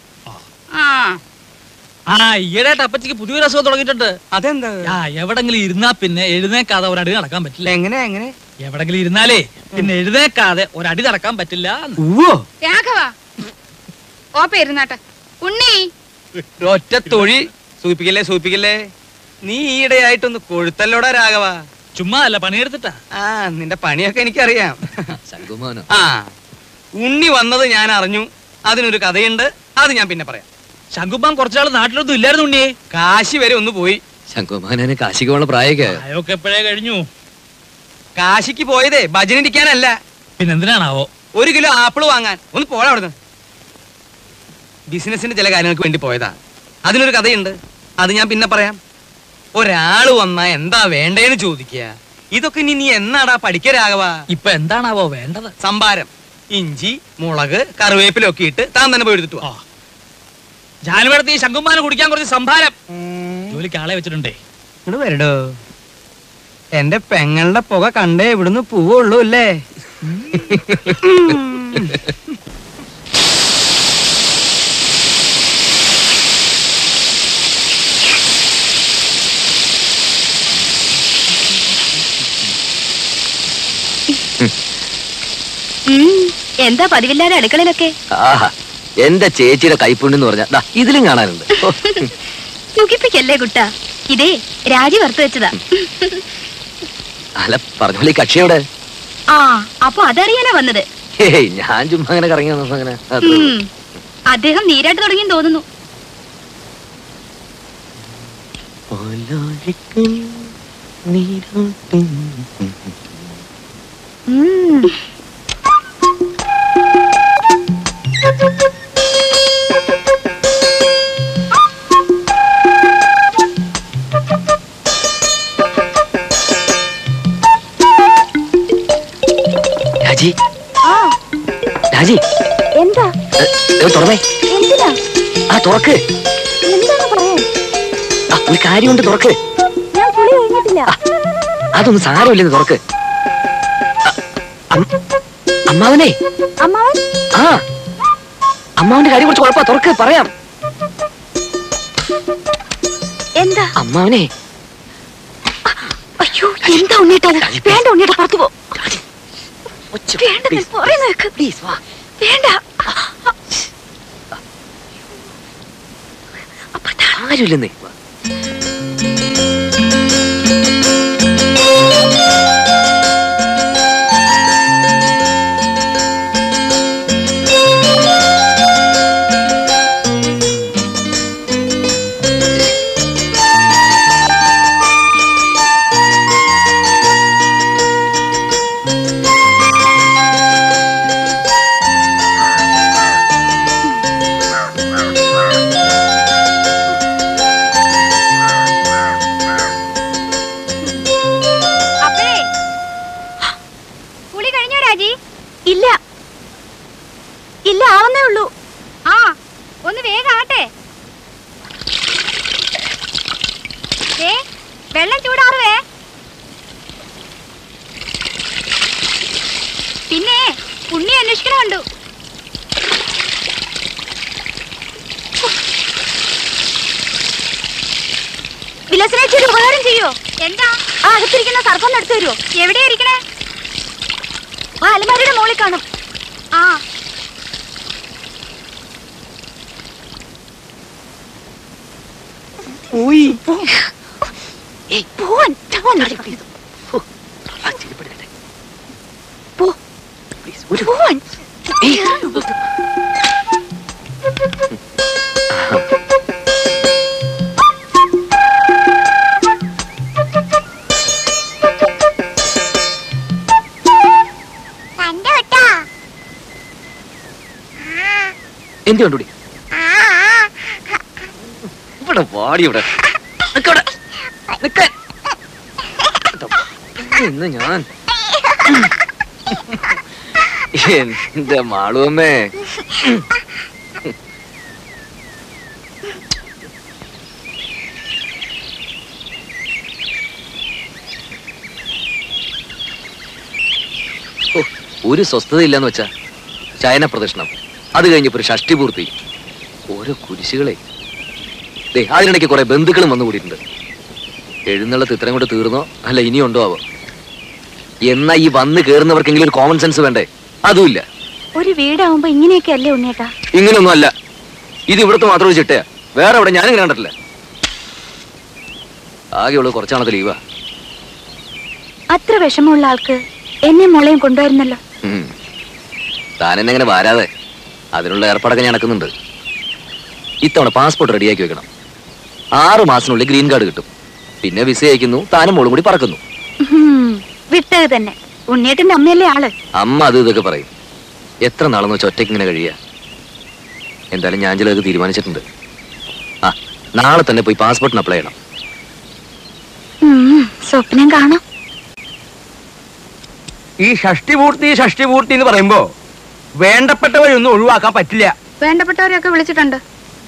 ഈയിടെയായിട്ട് അപ്പച്ചിക്ക് പുതിയൊരു അസുഖം തുടങ്ങിയിട്ടുണ്ട്. അതെന്താ? എവിടെങ്കിലും ഇരുന്നാ പിന്നെ എഴുന്നേക്കാതെ ഒരടി നടക്കാൻ പറ്റില്ല. എങ്ങനെ എങ്ങനെ? എവിടെങ്കിലും ഇരുന്നാലേ പിന്നെ എഴുന്നേക്കാതെ ഒരടി നടക്കാൻ പറ്റില്ല. രാഘവ ഓപ്പ ഇരുന്നാട്ടെ. ഉണ്ണി ഒറ്റ തൊഴി. സൂപ്പിക്കല്ലേ സൂപ്പിക്കല്ലേ. നീ ഈയിടെയായിട്ടൊന്ന് കൊഴുത്തല്ലോടാ രാഘവ. ചുമ്മാ അല്ല, പണിയെടുത്തിട്ടാ. നിന്റെ പണിയൊക്കെ എനിക്കറിയാം. ആ ഉണ്ണി വന്നത് ഞാൻ അറിഞ്ഞു. അതിനൊരു കഥയുണ്ട്, അത് ഞാൻ പിന്നെ പറയാം. ശങ്കുമാൻ കുറച്ചാൾ നാട്ടിലൊന്നും ഇല്ലായിരുന്നു ഉണ്ണിയെ. കാശി വരെ ഒന്ന് പോയി. ശങ്കുമാനെ കാശിക്ക് പോണ പ്രായമൊക്കെ അതൊക്കെ എപ്പോഴേ കഴിഞ്ഞു. കാശിക്ക് പോയതേ ഭജനിരിക്കാനല്ല. പിന്നെന്തിനാണാവോ? 1 കിലോ ആപ്പിള് വാങ്ങാൻ. ഒന്ന് പോടാ അവിടുന്ന്. ബിസിനസിന്റെ ചില കാര്യങ്ങൾക്ക് വേണ്ടി പോയതാ. അതിനൊരു കഥയുണ്ട്, അത് ഞാൻ പിന്നെ പറയാം. ഒരാള് വന്നാ എന്താ വേണ്ടേന്ന് ചോദിക്കുക. ഇതൊക്കെ നീ എന്നാടാ പഠിക്കരാകവ? ഇപ്പൊ എന്താണാവോ വേണ്ടത്? സംഭാരം. ഇഞ്ചി, മുളക്, കറിവേപ്പിലൊക്കെ ഇട്ട് താൻ തന്നെ പോയി എടുത്തിട്ട്. ജാനുവരത്തി ശങ്കുമാനെ കുടിക്കാൻ കുറച്ച് സംഭാരം. ജോലിക്ക് ആളെ വെച്ചിട്ടുണ്ടേ. ഇങ്ങോട്ട് വരടോ. എന്റെ പെങ്ങളുടെ പുക കണ്ടേ ഇവിടുന്ന് പോവുള്ളൂ അല്ലേ? എന്താ പതിവില്ലാതെ അടുക്കളയിലൊക്കെ? എന്റെ ചേച്ചിയുടെ കൈപ്പുണ്ണെന്ന് പറഞ്ഞാ ഇതിലും കാണാനുണ്ട്. സുഖിപ്പിക്കല്ലേ കുട്ട, ഇതേ രാജി വറുത്തു വെച്ചതാ. അല്ല പറഞ്ഞോളി, കക്ഷിയോടെ? അപ്പൊ അതറിയാനാ വന്നത്? ഞാൻ ചുമ്മാ അങ്ങനെ കറങ്ങി വന്നപ്പോ അങ്ങനെ. അദ്ദേഹം നീരാട്ട് തുടങ്ങി തോന്നുന്നു. രാജി, രാജി, എന്താ തുറന്നേ. എന്തിനാ? തുറക്ക്. എന്താണ് പറയാൻ? ഒരു കാര്യമുണ്ട്, തുറക്ക്. ഞാൻ കുളി കഴിഞ്ഞിട്ടില്ല. അതൊന്നും സാരമില്ലെന്ന് തുറക്ക്. അമ്മാവനെ. അമ്മാവൻ? അമ്മാവന്റെ കാര്യം കുറച്ച് കുഴപ്പ. തുറക്ക്, പറയാം. എന്താ? അമ്മാവനെ. അയ്യോ, എന്താ ഉണ്ണിട്ടത്? വേണ്ട ഉണ്ണിയുടെ പുറത്തു പോ. വേണ്ട. ആരുമില്ലെന്നേ. വെള്ളം ചൂടാറുവേ. പിന്നെ ഉണ്ണി അന്വേഷിക്കണമുണ്ടു. വിലാസിനേച്ചി ഒരു ഉപകാരം ചെയ്യോ? എന്താ? ആ അകത്തിരിക്കുന്ന സർപ്പം എടുത്തു തരുമോ? എവിടെയാ ഇരിക്കണേ? ആ അലമാരിയുടെ മുകളിൽ കാണും. ആ എന്ത് കണ്ടുപിടി ഇവിടെ വാടി ഇവിടെ ഇന്ന് ഞാൻ എന്റെ മാളുവമ്മേ. ഒരു സ്വസ്ഥത ഇല്ലെന്ന് വെച്ചാ ശയന പ്രദക്ഷിണം, അത് കഴിഞ്ഞപ്പോ ഒരു ഷഷ്ടി പൂർത്തി, ഓരോ കുരിശുകളെ. അതിനിടയ്ക്ക് കുറെ ബന്ധുക്കളും വന്നു കൂടിയിട്ടുണ്ട്. എഴുന്നള്ളത്ത് ഇത്രയും കൂടെ തീർന്നോ അല്ല ഇനിയുണ്ടോ ആവോ? എന്നാ ഈ വന്ന് കേറുന്നവർക്കെങ്കിലും ഒരു കോമൺ സെൻസ് വേണ്ടേ? അതുമില്ല. ഒരു വീടാവുമ്പോ ഇങ്ങനെയൊക്കെ അല്ലേ ഉണ്ണേട്ടാ? ഇങ്ങനെയൊന്നും അല്ല. ഇത് ഇവിടുത്തെ മാത്രം ഒരു ചിട്ടയാ, വേറെ എവിടെ ഞാനിങ്ങനെ കണ്ടിട്ടില്ല. ആകെയുള്ളത് കുറച്ചാണത് ലീവാ. അത്ര വിഷമമുള്ള ആൾക്ക് എന്നെ മോളെയും കൊണ്ടുവരുന്നല്ലോ. താൻ എന്നെ അങ്ങനെ വാരാതെ അതിനുള്ള ഏർപ്പാടൊക്കെ ഞാൻ നടക്കുന്നുണ്ട്. ഇത്തവണ പാസ്പോർട്ട് റെഡിയാക്കി വെക്കണം. 6 മാസത്തിനുള്ളിൽ ഗ്രീൻ കാർഡ് കിട്ടും. പിന്നെ വിസ അയക്കുന്നു, താനും മോളും കൂടി പറക്കുന്നു. വിട്ടത് തന്നെ. ഉണ്ണിയേട്ടന്റെ അമ്മയല്ലേ ആള്. അമ്മ അത് ഇതൊക്കെ പറയും. എത്ര നാളെന്ന് വെച്ചാൽ ഒറ്റയ്ക്ക് ഇങ്ങനെ കഴിയാ. എന്തായാലും ഞാൻ ചിലത് തീരുമാനിച്ചിട്ടുണ്ട്. ആ നാളെ തന്നെ പോയി പാസ്പോർട്ടിന് അപ്ലൈ ചെയ്യണം. സ്വപ്നം കാണാം. ഈ ഷഷ്ടിപൂർത്തി എന്ന് പറയുമ്പോ വേണ്ടപ്പെട്ടവരൊന്നും ഒഴിവാക്കാൻ പറ്റില്ല. വേണ്ടപ്പെട്ടവരെയൊക്കെ വിളിച്ചിട്ടുണ്ട്.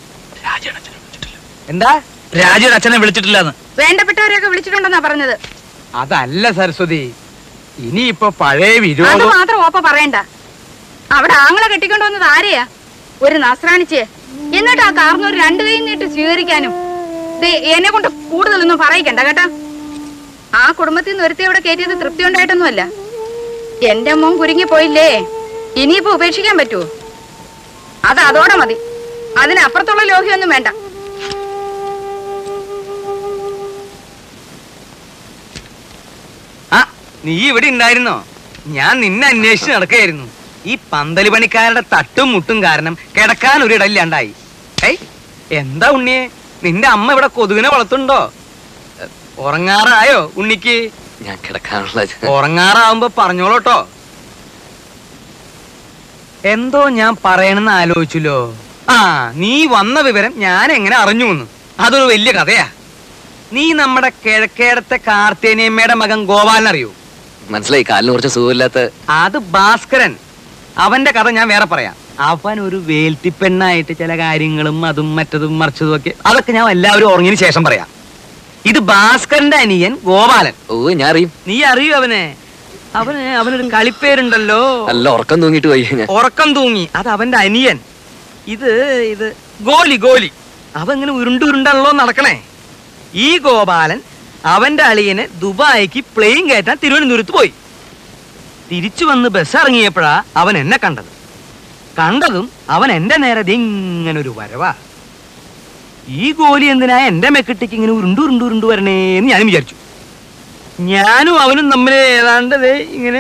എന്താ? രാജയുടെ അച്ഛനെ വിളിച്ചിട്ടില്ലെന്ന്. വേണ്ടപ്പെട്ടവരെയൊക്കെ വിളിച്ചിട്ടുണ്ടെന്നാ പറഞ്ഞത്. അതല്ല സരസ്വതി, ഇനിയിപ്പോ പഴയ അത് വിരോധം മാത്രം ഓപ്പ പറയണ്ട. അവിടെ ആങ്ങളെ കെട്ടിക്കൊണ്ടു വന്നത് ആരെയാ? ഒരു നസ്രാണിച്ചേ. എന്നിട്ട് ആ കാർന്നൊരു 2 കൈ നീട്ട് സ്വീകരിക്കാനും എന്നെ കൊണ്ട് കൂടുതലൊന്നും പറയിക്കണ്ട കേട്ടാ. ആ കുടുംബത്തിൽ നിന്ന് ഒരുത്തി അവിടെ കയറ്റിയത് തൃപ്തി ഉണ്ടായിട്ടൊന്നുമല്ല. എന്റെ മോൻ കുരുങ്ങി പോയില്ലേ, ഇനിയിപ്പോ ഉപേക്ഷിക്കാൻ പറ്റുമോ? അത് അതോടെ മതി. അതിനപ്പുറത്തുള്ള ലോഹ്യൊന്നും വേണ്ട. ആ നീ ഇവിടെ ഉണ്ടായിരുന്നോ? ഞാൻ നിന്നെ അന്വേഷിച്ച് നടക്കുകയായിരുന്നു. ഈ പന്തല് പണിക്കാരുടെ തട്ടും മുട്ടും കാരണം കിടക്കാൻ ഒരു ഇടയില്ലാണ്ടായി. എന്താ ഉണ്ണിയെ, നിന്റെ അമ്മ ഇവിടെ കൊതുകിനെ വളർത്തുണ്ടോ? ഉറങ്ങാറായോ ഉണ്ണിക്ക്? ഞാൻ കിടക്കാനുള്ള ഉറങ്ങാറാവുമ്പോ പറഞ്ഞോളൂട്ടോ. എന്തോ ഞാൻ പറയണെന്ന് ആലോചിച്ചല്ലോ. ആ നീ വന്ന വിവരം ഞാൻ എങ്ങനെ അറിഞ്ഞുവെന്ന് അതൊരു വലിയ കഥയാ. നീ നമ്മുടെ കിഴക്കേടത്തെ കാർത്തേനിയമ്മയുടെ മകൻ ഗോപാലൻ അറിയൂ? മനസ്സിലായി. കാലിന് കുറച്ച് സുഖമില്ലാത്ത. അത് ഭാസ്കരൻ. അവന്റെ കഥ ഞാൻ വേറെ പറയാം. അവൻ ഒരു വേൽത്തിപ്പെണ്ണായിട്ട് ചില കാര്യങ്ങളും അതും മറ്റതും മറിച്ചതും ഒക്കെ, അതൊക്കെ ഞാൻ എല്ലാവരും ഉറങ്ങിയതിന് ശേഷം പറയാം. ഇത് ഭാസ്കരന്റെ അനിയൻ ഗോപാലൻ. ഓ ഞാൻ അറിയും. നീ അറിയൂ അവനെ? അവനൊരു കളിപ്പേരുണ്ടല്ലോ. നല്ല ഉറക്കം തൂങ്ങിട്ട് പോയി. ഉറക്കം തൂങ്ങി. അത് അവന്റെ അനിയൻ. ഇത് ഗോലി. അവങ്ങനെ ഉരുണ്ടാണല്ലോ നടക്കണേ. ഈ ഗോപാലൻ അവന്റെ അളിയനെ ദുബായിക്ക് പ്ലെയിൻ കയറ്റാൻ തിരുവനന്തപുരത്ത് പോയി. തിരിച്ചു വന്ന് ബസ് ഇറങ്ങിയപ്പോഴാ അവൻ എന്നെ കണ്ടതും അവൻ എന്റെ നേരെ ഇങ്ങനൊരു വരവാ. ഈ ഗോലി എന്തിനാ എന്റെ മെക്കിട്ടേക്ക് ഇങ്ങനെ ഉരുണ്ടു വരണേന്ന് ഞാനും വിചാരിച്ചു. ഞാനും അവനും തമ്മിൽ ഏതാണ്ട് ഇങ്ങനെ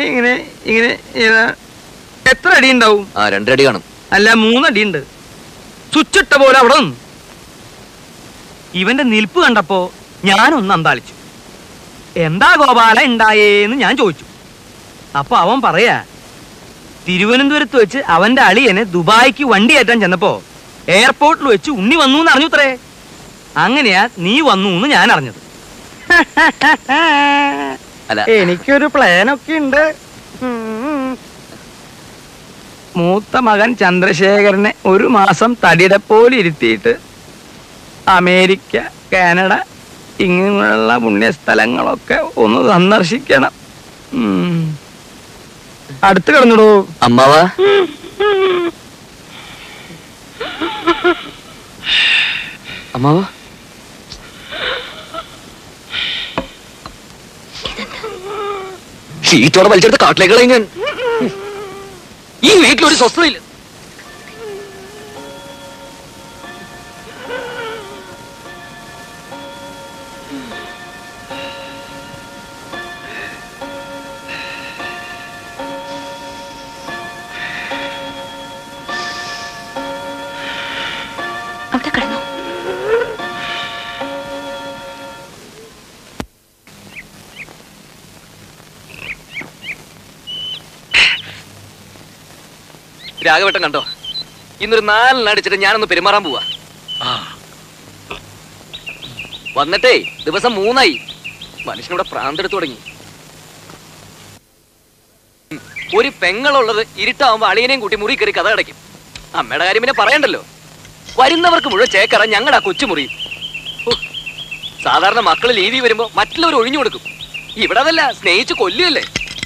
എത്ര അടി ഉണ്ടാവും? 2 അടി കാണും. അല്ല 3 അടിയുണ്ട്. സ്വിച്ചിട്ട പോലെ അവിടെ നിന്ന്. ഇവന്റെ നിൽപ്പ് കണ്ടപ്പോ ഞാനൊന്ന് അന്താളിച്ചു. എന്താ ഗോപാല ഉണ്ടായേന്ന് ഞാൻ ചോദിച്ചു. അപ്പൊ അവൻ പറയാ, തിരുവനന്തപുരത്ത് വെച്ച് അവന്റെ അളിയനെ ദുബായിക്ക് വണ്ടി കയറ്റാൻ ചെന്നപ്പോ എയർപോർട്ടിൽ വെച്ച് ഉണ്ണി വന്നു എന്ന് അറിഞ്ഞു അത്രേ. അങ്ങനെയാ നീ വന്നു എന്ന് ഞാൻ അറിഞ്ഞത്. എനിക്കൊരു പ്ലാനൊക്കെ ഉണ്ട്. മൂത്ത മകൻ ചന്ദ്രശേഖരനെ 1 മാസം തടിയുടെ പോലെ ഇരുത്തിയിട്ട് അമേരിക്ക, കാനഡ, ഇങ്ങനെയുള്ള പുണ്യസ്ഥലങ്ങളൊക്കെ ഒന്ന് സന്ദർശിക്കണം. അടുത്ത് കിടന്നിടൂ. അമ്മാവാ അമ്മാവാ ഷീറ്റോടെ വലിച്ചെടുത്ത് കാട്ടിലേക്ക് കളയും ഞാൻ. ഈ വീട്ടിലൊരു സ്വസ്ഥതയില്ല. അവിടെ കിടന്നു. രാഘവട്ടം കണ്ടോ, ഇന്നൊരു 4 അടിച്ചിട്ട് ഞാനൊന്ന് പെരുമാറാൻ പോവാ. വന്നിട്ടേ ദിവസം 3 മനുഷ്യനോടെ പ്രാന്തെടുത്തു തുടങ്ങി. ഒരു പെങ്ങളുള്ളത് ഇരുട്ടാവുമ്പോ അളിയനെയും കൂട്ടി മുറി കയറി കഥ അടയ്ക്കും. അമ്മയുടെ കാര്യം പിന്നെ പറയണ്ടല്ലോ. വരുന്നവർക്ക് മുഴുവൻ ചേക്കറ ഞങ്ങളുടെ ആ കൊച്ചുമുറി. സാധാരണ മക്കള് ലീവി വരുമ്പോ മറ്റുള്ളവർ ഒഴിഞ്ഞു കൊടുക്കും. ഇവിടെ അതല്ല, സ്നേഹിച്ച് കൊല്ലുകയല്ലേ.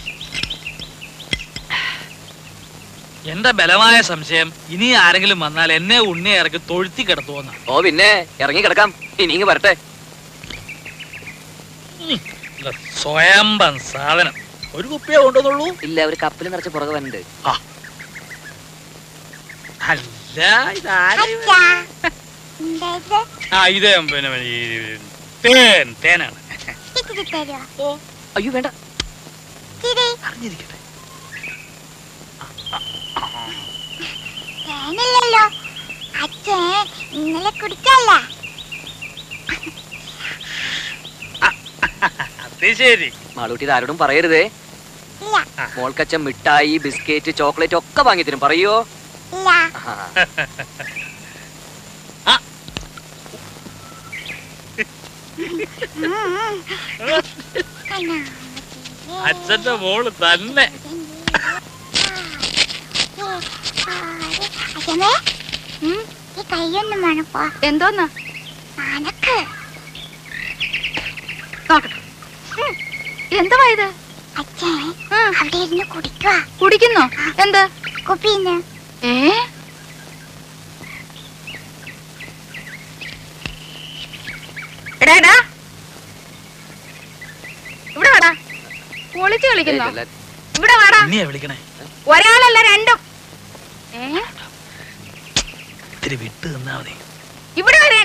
എന്റെ ബലമായ സംശയം ഇനി ആരെങ്കിലും വന്നാൽ എന്നെ ഉണ്ണി ഇറക്കി തൊഴുത്തി കിടത്തുവെന്ന. ഓ പിന്നെ ഇറങ്ങി കിടക്കാം. ഇനി വരട്ടെ. സ്വയംഭം സാധനം. ഒരു കുപ്പിയെ കൊണ്ടുവന്നുള്ളൂ. ഇല്ല, ഒരു കപ്പിൽ നിറച്ച് പുറകെ വന്നിട്ട്. അല്ല ഇതേ പിന്നെ തേനാണ്. അയ്യോ വേണ്ട, അറിഞ്ഞിരിക്കട്ടെ. തേനില്ലല്ലോ അച്ഛൻ ഇന്നലെ കുടിച്ചല്ല. അത് ശരി. മാളൂട്ടി ഇത് ആരോടും പറയരുതേ. മോൾക്കച്ഛൻ മിഠായി, ബിസ്ക്കറ്റ്, ചോക്ലേറ്റ് ഒക്കെ വാങ്ങി തരും. പറയോ? അച്ഛന്റെ മോള് തന്നെ. കൈയൊന്നും വേണപ്പോ. എന്തോന്നാ അനക്ക് നോക്കട്ടെ. എന്താ ഇത്? അച്ഛൻ അവിടെ ഇരുന്ന് കുടിക്കുക. കുടിക്കുന്നോ? എന്ത് കുപ്പിന്ന്? എടാ ഇവിടെ വാടാ. പൊളിച്ച് കളിക്കുന്നോ? ഇവിടെ വാടാ. വിളിക്കണേ. ഒരാളല്ല രണ്ടും. ഇത്തിരി വിട്ട് നിന്നാ മതി. ഇവിടെ വരാൻ.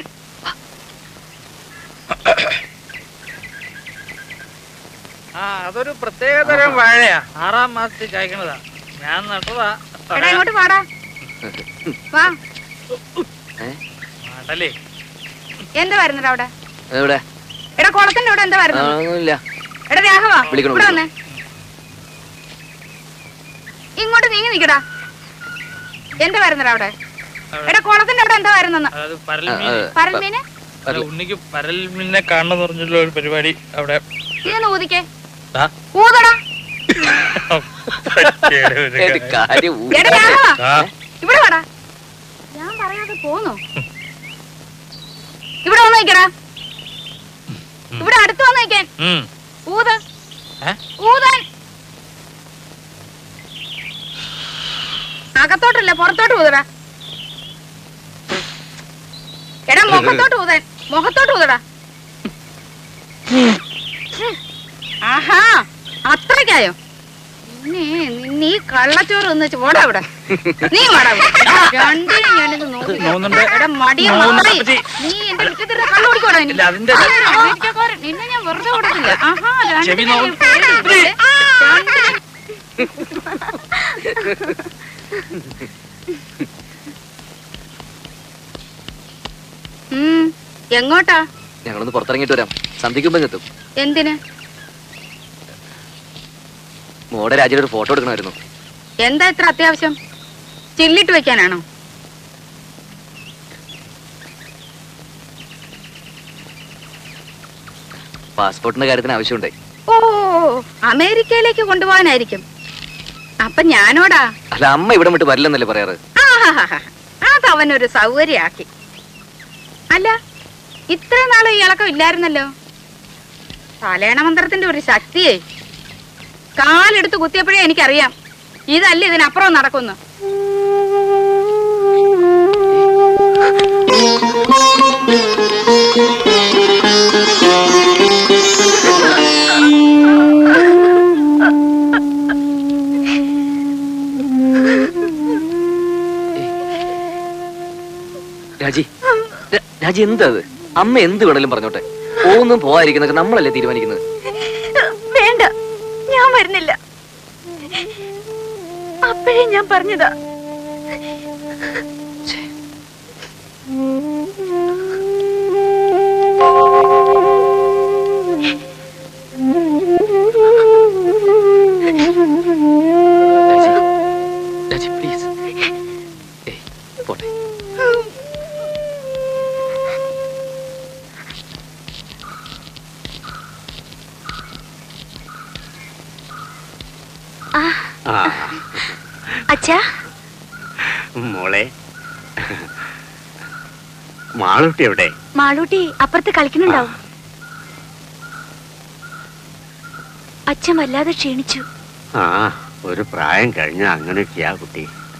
അതൊരു പ്രത്യേകതരം വാഴയാ. 6ാം മാസത്തിൽ കായ്ക്കണതാ. ഞാൻ നട്ടതാ. ഇങ്ങോട്ട് പാടാ. വാ. മാട്ടല്ലേ. എന്താ വരുന്നത് അവിടെ? എവിടെ? എടാ കുളത്തിന്റെ അവിടെ എന്താ വരുന്നത്? എടാ രാഘവ ഇവിടെ വന്നേ. ഇങ്ങോട്ട് നീങ്ങി നിക്കടാ. എന്താ വരുന്നത് അവിടെ? എടാ കുളത്തിന്റെ അവിടെ എന്താ വരുന്നെന്ന്? പരൽമീന്. ഉണ്ണിക്ക് പരൽമീനെ കാണണമെന്ന് പറഞ്ഞുള്ള ഒരു പരിപാടി അവിടെ. ഇതൊന്ന് ഊതിക്കേ. ഊതടാ. ഇവിടെ വാടാ. ഞാൻ പറയാതെ പോന്നോ? ഇവിടെ വന്ന് നിക്കടാ. ഇവിടെ അടുത്ത് വന്ന് നിക്കാൻ. ഊത ഊതാൻ. അകത്തോട്ടല്ല പുറത്തോട്ട് ഊതടാ. എടാ മുഖത്തോട്ട് ഊതാൻ. മുഖത്തോട്ട് ഊതടാ. ആഹാ അത്രയ്ക്കായോ? നീ കള്ളച്ചോറ് ഒന്ന് ഓടാ ഇവിടെ. നീ വാടാ. രണ്ടിനും ഞാനിത് നോക്കി. എടാ മടിയ നീ എന്റെ മുറ്റത്തിരുന്ന് കള്ളു കുടിക്കോടാ. നിന്നെ ഞാൻ വെറുതെ കൊടുക്കില്ല. ആഹാ എങ്ങോട്ടാ? ഞങ്ങളൊന്ന് പുറത്തിറങ്ങിട്ട് വരാം. സന്ധിക്കുമ്പോ എത്തും. എന്തിന്? മോടെ രാജ്യയുടെ ഒരു ഫോട്ടോ എടുക്കണമായിരുന്നു. എന്താ ഇത്ര അത്യാവശ്യം? ചില്ലിട്ട് വെക്കാനാണോ? പാസ്പോർട്ടിന്റെ കാര്യത്തിന് ആവശ്യമുണ്ടായി. ഓ അമേരിക്കയിലേക്ക് കൊണ്ടുപോകാനായിരിക്കും. അപ്പൊ ഞാനോടാ? അല്ല, അമ്മ ഇവിടെ വിട്ട് വരില്ലെന്നല്ലേ പറയാറ്? അതവനൊരു സൗകര്യാക്കി. അല്ല ഇത്രയും നാളും ഈ ഇളക്കം ഇല്ലായിരുന്നല്ലോ. തലേണ മന്ത്രത്തിന്റെ ഒരു ശക്തിയെ കാലെടുത്ത് കുത്തിയപ്പോഴേ എനിക്കറിയാം ഇതല്ല ഇതിനപ്പുറം നടക്കുന്നു. രാജി, രാജി എന്താ അത്? അമ്മ എന്ത് വേണേലും പറഞ്ഞോട്ടെ. പോകുന്നതും പോകാതിരിക്കുന്നൊക്കെ നമ്മളല്ലേ തീരുമാനിക്കുന്നത്. വേണ്ട, ഞാൻ വരുന്നില്ല. അപ്പോഴേ ഞാൻ പറഞ്ഞതാ. രാജി പ്ലീസ്, പോട്ടെ. അച്ഛാ, മോളെ മാളൂട്ടി എവിടെ? മാളൂട്ടി അപ്പുറത്ത് കളിക്കുന്നുണ്ടാവും. അച്ഛൻ വല്ലാതെ ക്ഷീണിച്ചു. ആ, ഒരു പ്രായം കഴിഞ്ഞ അങ്ങനെയൊക്കെയാ കുട്ടി.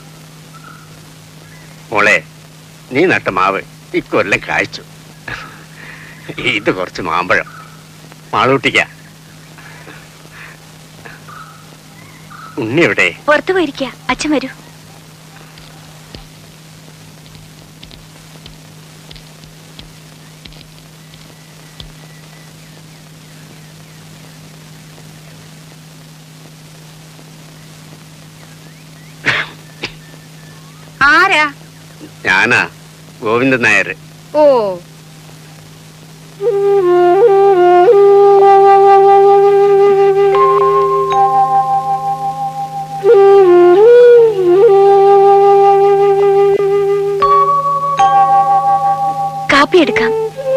മോളെ, നീ നട്ട മാവ് ഇക്കൊല്ലം കായ്ച്ചു. ഇത് കുറച്ച് മാമ്പഴം മാളൂട്ടിക്ക. ഉണ്ണി എവിടെ? പുറത്തു പോയിരിക്കുക. അച്ഛൻ വരൂ. ആരാ? ഞാനാ, ഗോവിന്ദൻ നായർ. ഓ, കാപ്പി എടുക്കാം.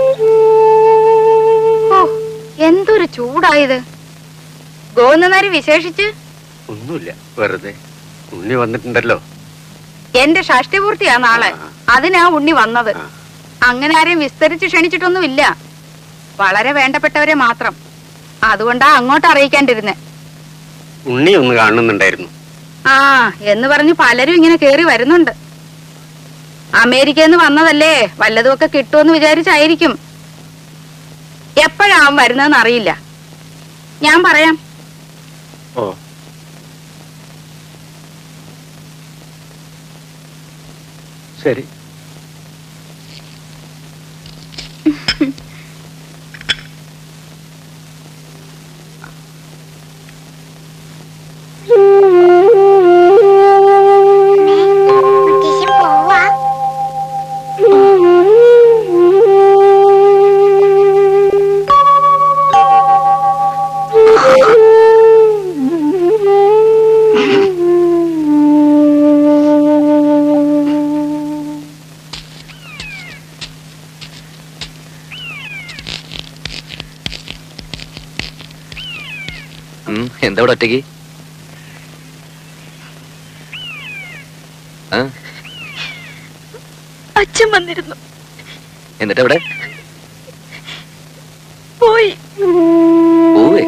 ഓ, എന്തൊരു ചൂടായത്. ഗോവിന്ദനാര് വിശേഷിച്ച്? ഒന്നുമില്ല, വെറുതെ. ഉണ്ണി വന്നിട്ടുണ്ടല്ലോ. എന്റെ ഷഷ്ടിപൂർത്തിയാ നാളെ. അതിനാ ഉണ്ണി വന്നത്. അങ്ങനെ ആരെയും വിസ്തരിച്ച് ക്ഷണിച്ചിട്ടൊന്നുമില്ല. വളരെ വേണ്ടപ്പെട്ടവരെ മാത്രം. അതുകൊണ്ടാ അങ്ങോട്ട് അറിയിക്കാണ്ടിരുന്നെ. ഉണ്ണി ഒന്ന് കാണുന്നുണ്ടായിരുന്നു. ആ, എന്ന് പറഞ്ഞു പലരും ഇങ്ങനെ കേറി വരുന്നുണ്ട്. അമേരിക്കയിൽ നിന്ന് വന്നതല്ലേ, വല്ലതുമൊക്കെ കിട്ടുമെന്ന് വിചാരിച്ചായിരിക്കും. എപ്പോഴാവും വരുന്നതെന്ന് അറിയില്ല. ഞാൻ പറയാം. ഓ, ശരി. എന്താ ഇവിടെ ഒറ്റയ്ക്ക്? അച്ഛൻ വന്നിരുന്നു. എന്നിട്ട് എവിടെ പോയി? പോവേ?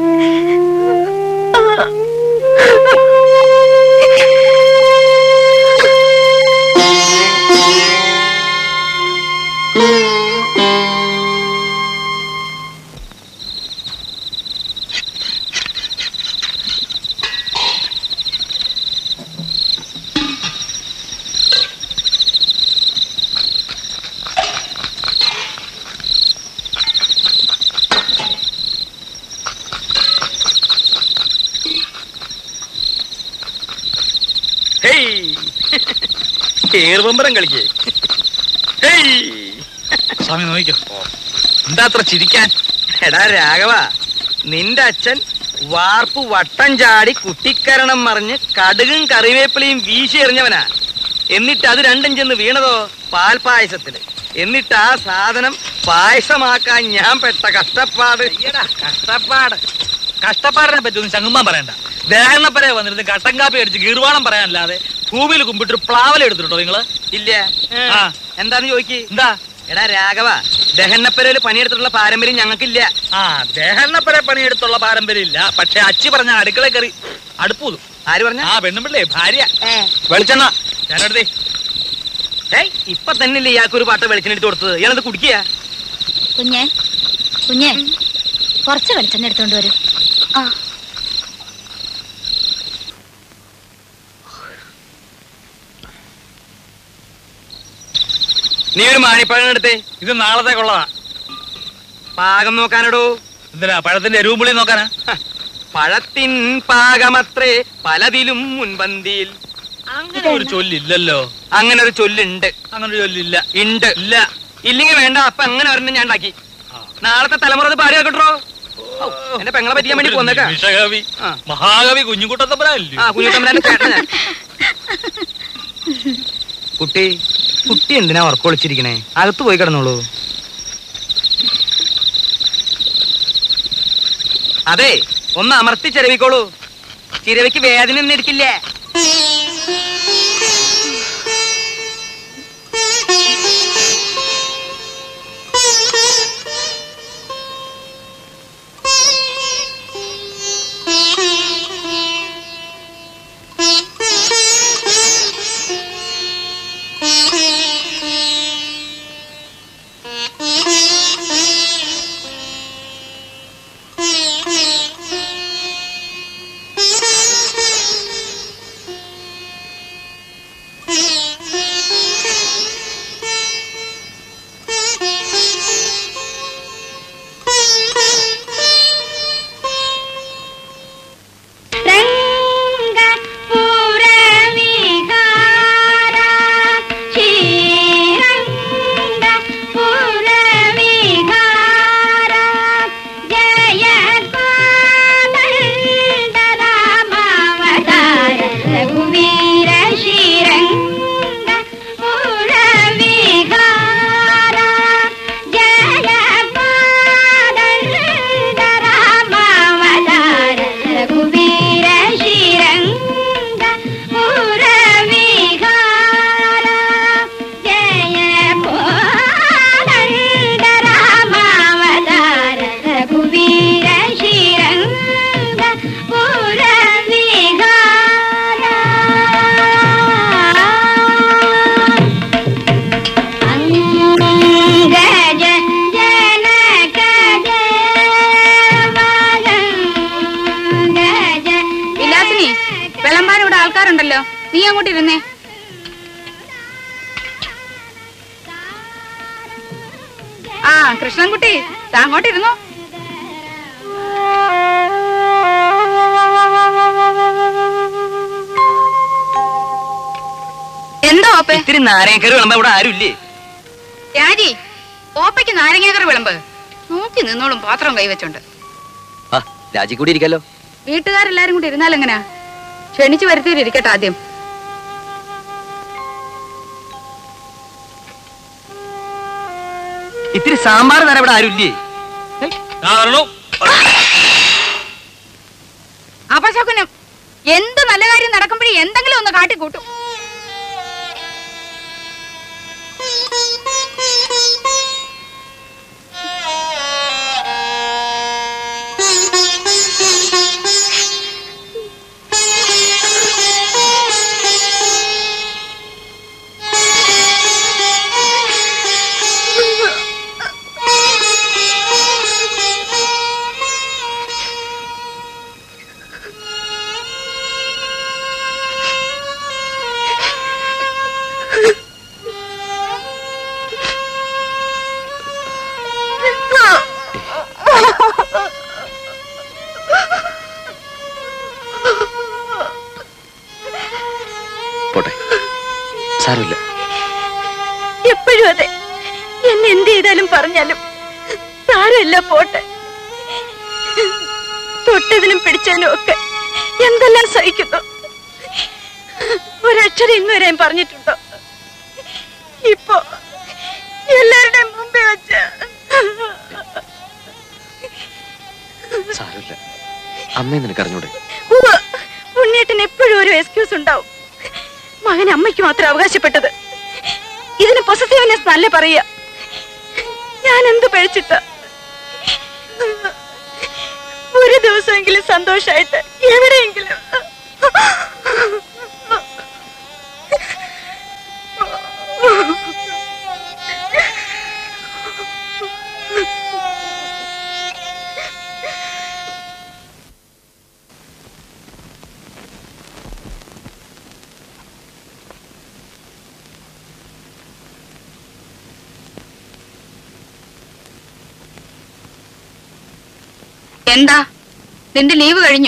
ഏർവമ്പരം കളിക്കേ. സ്വാമി നോക്കിക്കോ. എന്താ അത്ര ചിരിക്കാൻ? എടാ രാഘവ, നിന്റെ അച്ഛൻ വാർപ്പ് വട്ടം ചാടി കുട്ടിക്കരണം മറിഞ്ഞ് കടുകും കറിവേപ്പിലയും വീശി എറിഞ്ഞവനാ. എന്നിട്ട് അത് രണ്ടും ചെന്ന് വീണതോ പാൽപായസത്തില്. എന്നിട്ട് ആ സാധനം പായസമാക്കാൻ ഞാൻ പെട്ട കഷ്ടപ്പാട്. കഷ്ടപ്പാടിനെ പറ്റി ചങ്ങുമ്പാൻ പറയണ്ട. ദേഹണപ്പരെ വന്നിരുന്ന് കട്ടൻ കാപ്പി അടിച്ച് ഗീർവാണം പറയാനല്ലാതെ ഭൂമിയിൽ കുമ്പിട്ടൊരു പ്ലാവല എടുത്തിട്ടോ നിങ്ങള്? ഇല്ല. എന്താന്ന് ചോദിക്ക്. എന്താ? എടാ രാഘവ, ദഹനപ്പരയില് പണിയെടുത്തിട്ടുള്ള പാരമ്പര്യം ഞങ്ങൾക്കില്ല. ആ ദഹനപ്പര പണിയെടുത്തുള്ള പാരമ്പര്യം ഇല്ല. പക്ഷെ അച്ചി പറഞ്ഞ അടുക്കള കയറി അടുപ്പൂതും. ആര് പറഞ്ഞ? ആ പെണ്ണുമ്പിള്ളേ ഭാര്യ. വെളിച്ചെണ്ണ ഞാനെടുത്തേ. ഇപ്പൊ തന്നെയല്ലേ ഇയാൾക്കൊരു പാട്ട വെളിച്ചെണ്ണ എടുത്ത് കൊടുത്തത്. ഇയാളത് കുടിക്കുക. കുഞ്ഞെ കുഞ്ഞെ കുറച്ച് വെളിച്ചെണ്ണ എടുത്തോണ്ട് വരൂ. നീ ഒരു മാണിപ്പഴം എടുത്തേ. ഇത് നാളത്തേക്കുള്ളതാ. പാകം നോക്കാനടോ. എന്തിനാ? പഴത്തിന്റെ എരുവുമ്പുളി നോക്കാനാ? പഴത്തിൻ പാകമത്രേ പലതിലും മുൻപന്തിയിൽ. അങ്ങനെ ഒരു ചൊല്ലില്ലല്ലോ. അങ്ങനെ ഒരു ചൊല്ലുണ്ട്. അങ്ങനെ ഒരു ചൊല്ലില്ല. ഉണ്ട്. ഇല്ല. ഇല്ലെങ്കിൽ വേണ്ട. അപ്പൊ അങ്ങനെ ഒരെണ്ണം ഞാൻ ഉണ്ടാക്കി. നാളത്തെ തലമുറ അത് പാടി വെക്കട്ടോ. എന്റെ പെങ്ങളെ പറ്റിയാൻ വേണ്ടി പോന്നേക്കാ. വിഷകവി മഹാകവി കുഞ്ഞുകുട്ടത്തമ്പലല്ലേ? ആ കുഞ്ഞുകുട്ടമ്പലാന്റെ ചേട്ടനാ. കുട്ടി കുട്ടി എന്തിനാ ഉറക്കൊളിച്ചിരിക്കണേ? അകത്ത് പോയി കിടന്നോളൂ. അതെ, ഒന്ന് അമർത്തി ചിരവിക്കോളൂ. ചിരവിക്ക് വേദന ഒന്നും എടുക്കില്ലേ? നീ അങ്ങോട്ടിരുന്നേ. ആ കൃഷ്ണൻകുട്ടി അങ്ങോട്ടിരുന്നോ. എന്തോ ഓപ്പേ? ഇത്തിരി നാരങ്ങക്കറി വിളമ്പ ഇവിടെ ആരുമില്ലേ? രാജി, ഓപ്പയ്ക്ക് നാരങ്ങക്കറി വിളമ്പ്. നോക്കി നിന്നോളും പാത്രം കൈവച്ചോണ്ട്. രാജി കൂടി ഇരിക്കാലോ. വീട്ടുകാരെല്ലാരും കൂടി ഇരുന്നാൽ എങ്ങനെയാ? ക്ഷണിച്ചു വരുത്തിയിരിക്കട്ടെ ആദ്യം. ഇത്തിരി സാമ്പാർ തരാൻ ഇവിടെ ആരുമില്ലേ? അപശകുനം. എന്ത് നല്ല കാര്യം നടക്കുമ്പോഴേ എന്തെങ്കിലും ഒന്ന് കാട്ടിക്കൂട്ടും. സാരമില്ല. എപ്പോഴും അതെ. എന്നെ എന്ത് ചെയ്താലും പറഞ്ഞാലും സാരമില്ല, പോട്ടെ. തൊട്ടതിനും പിടിച്ചതിനും ഒക്കെ എന്തെല്ലാം സഹിക്കുന്നു. ഒരക്ഷരം ഇന്നുവരെ പറഞ്ഞിട്ടുണ്ടോ? ഇപ്പൊ എല്ലാവരുടെയും മുമ്പേ വെച്ച്. സാരമില്ല, അമ്മയെ നിനക്ക് അറിഞ്ഞൂടെ? ഉണ്ണിയേട്ടൻ എപ്പോഴും ഒരു എക്സ്ക്യൂസ് ഉണ്ടാവും. മകൻ അമ്മയ്ക്ക് മാത്രം അവകാശപ്പെട്ടത്. ഇതിന് പൊസസീവ്നെസ് നല്ല പറയുക. ഞാൻ എന്ത് പഴിച്ചിട്ട? ഒരു ദിവസമെങ്കിലും സന്തോഷായിട്ട് എവിടെയെങ്കിലും. എന്താ നിന്റെ ലീവ് കഴിഞ്ഞോ?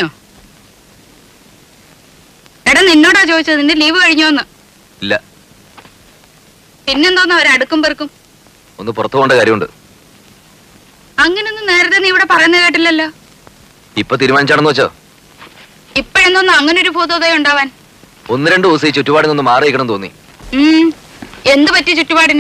എടാ നിന്നോടാ ചോദിച്ചത്, നിന്റെ ലീവ് കഴിഞ്ഞോന്ന്. ഇല്ല. പിന്നെന്തോന്ന് അവരടുക്കും പെറുക്കും? ഒന്ന് പുറത്തു പോകേണ്ട കാര്യമുണ്ട്. അങ്ങനൊന്നും നേരത്തെ നീ ഇവിടെ പറയുന്നത് കേട്ടില്ലല്ലോ. ഇപ്പൊ തീരുമാനിച്ചാണെന്ന് വെച്ചോ? ഇപ്പഴെന്തോന്ന് അങ്ങനെ ഒരു ഭൂതോദയം ഉണ്ടാവാൻ? 1-2 ദിവസം ഈ ചുറ്റുപാടിൽ നിന്ന് മാറിയിക്കണം തോന്നി. എന്ത് പറ്റി ചുറ്റുപാടിന്?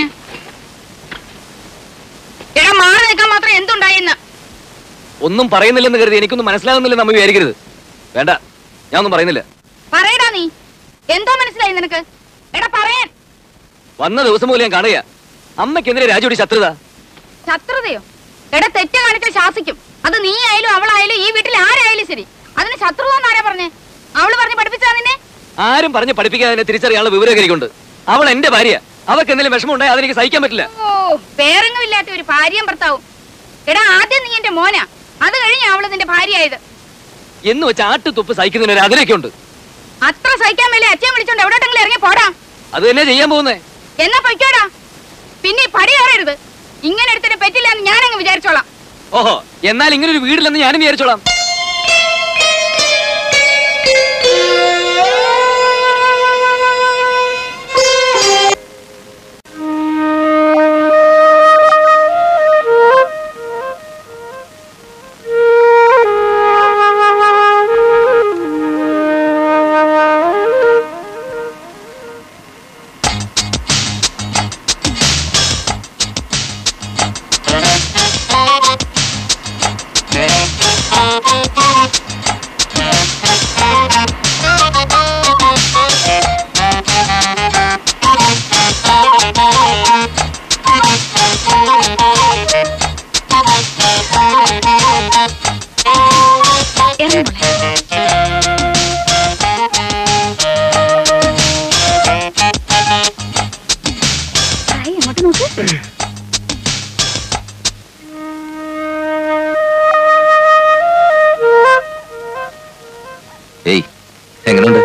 എടാ മാറി നിൽക്കാൻ മാത്രം എന്തുണ്ടായിന്ന്? ഒന്നും പറയുന്നില്ലെന്ന് കരുതി എനിക്കൊന്നും മനസ്സിലാകുന്നില്ലെന്ന് അമ്മ വിചാരിക്കരുത്. വേണ്ട, ഞാൻ ഒന്നും പറയുന്നില്ല. പറയടാ നീ. എന്തോ മനസ്സിലായി നിനക്ക്? എടാ പറയാൻ. വന്ന ദിവസം പോലും ഞാൻ കാണുക. അമ്മയ്ക്കെതിരെ രാജുവിടെ ശത്രുത. ശത്രുതയോ? എടാ തെറ്റ് കാണിച്ചാൽ ശാസിക്കും. അത് നീ ആയാലും അവളായാലും ഈ വീട്ടിൽ ആരായാലും ശരി. അതിന് ശത്രുത എന്നാരാ പറഞ്ഞേ? അവള് പറഞ്ഞ് പഠിപ്പിച്ചാ നിന്നെ? ആരും പറഞ്ഞ് പഠിപ്പിക്കാതെ തിരിച്ചറിയാനുള്ള വിവരകരിക്കുണ്ട്. അവൾ എന്റെ ഭാര്യ. അവർക്ക് എന്തെങ്കിലും വിഷമം ഉണ്ടായി അതെനിക്ക് സഹിക്കാൻ പറ്റില്ല. ഓ, പേരെങ്ങും ഇല്ലാത്ത ഒരു ഭാര്യയും ഭർത്താവും. എടാ ആദ്യം നീ എന്റെ മോനാ, അത് കഴിഞ്ഞാ അവള് നിന്റെ ഭാര്യയായത്. എന്ന് വെച്ച് ആട്ടുതുപ്പ് സഹിക്കുന്നതിന് അതിലൊക്കെ ഉണ്ട്. അത്ര സഹിക്കാൻ മേലെ അച്ഛൻ വിളിച്ചോണ്ട് എവിടോട്ടെങ്കിലും ഇറങ്ങി പോടാ. അത് തന്നെ ചെയ്യാൻ പോകുന്നേ. എന്നാ പൊയ്ക്കോടാ. പിന്നെ പടി കയറരുത്. ഇങ്ങനെ എടുത്തിട്ട് പറ്റില്ല എന്ന് ഞാനങ്ങ് വിചാരിച്ചോളാം. ഓഹോ, എന്നാൽ ഇങ്ങനെ ഒരു വീടില്ലെന്ന് ഞാനും വിചാരിച്ചോളാം. ഏയ്, എങ്ങനെയുണ്ട്?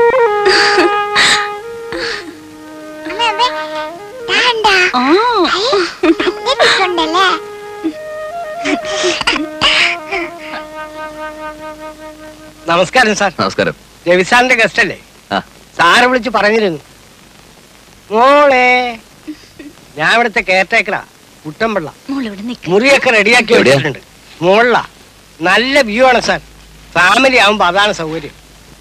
നമസ്കാരം സാർ. നമസ്കാരം. രവിസാറിന്റെ ഗസ്റ്റ് അല്ലേ? ആ. സാറ് വിളിച്ച് പറഞ്ഞിരുന്നു. മോളെ, ഞാൻ ഇവിടുത്തെ കെയർടേക്കറാ, കുട്ടമ്പിള്ള. മുറിയൊക്കെ റെഡിയാക്കി വെച്ചിട്ടുണ്ട്. മോളിലാ. നല്ല വ്യൂ ആണ് സാർ. ഫാമിലി ആവുമ്പോ അതാണ് സൗകര്യം.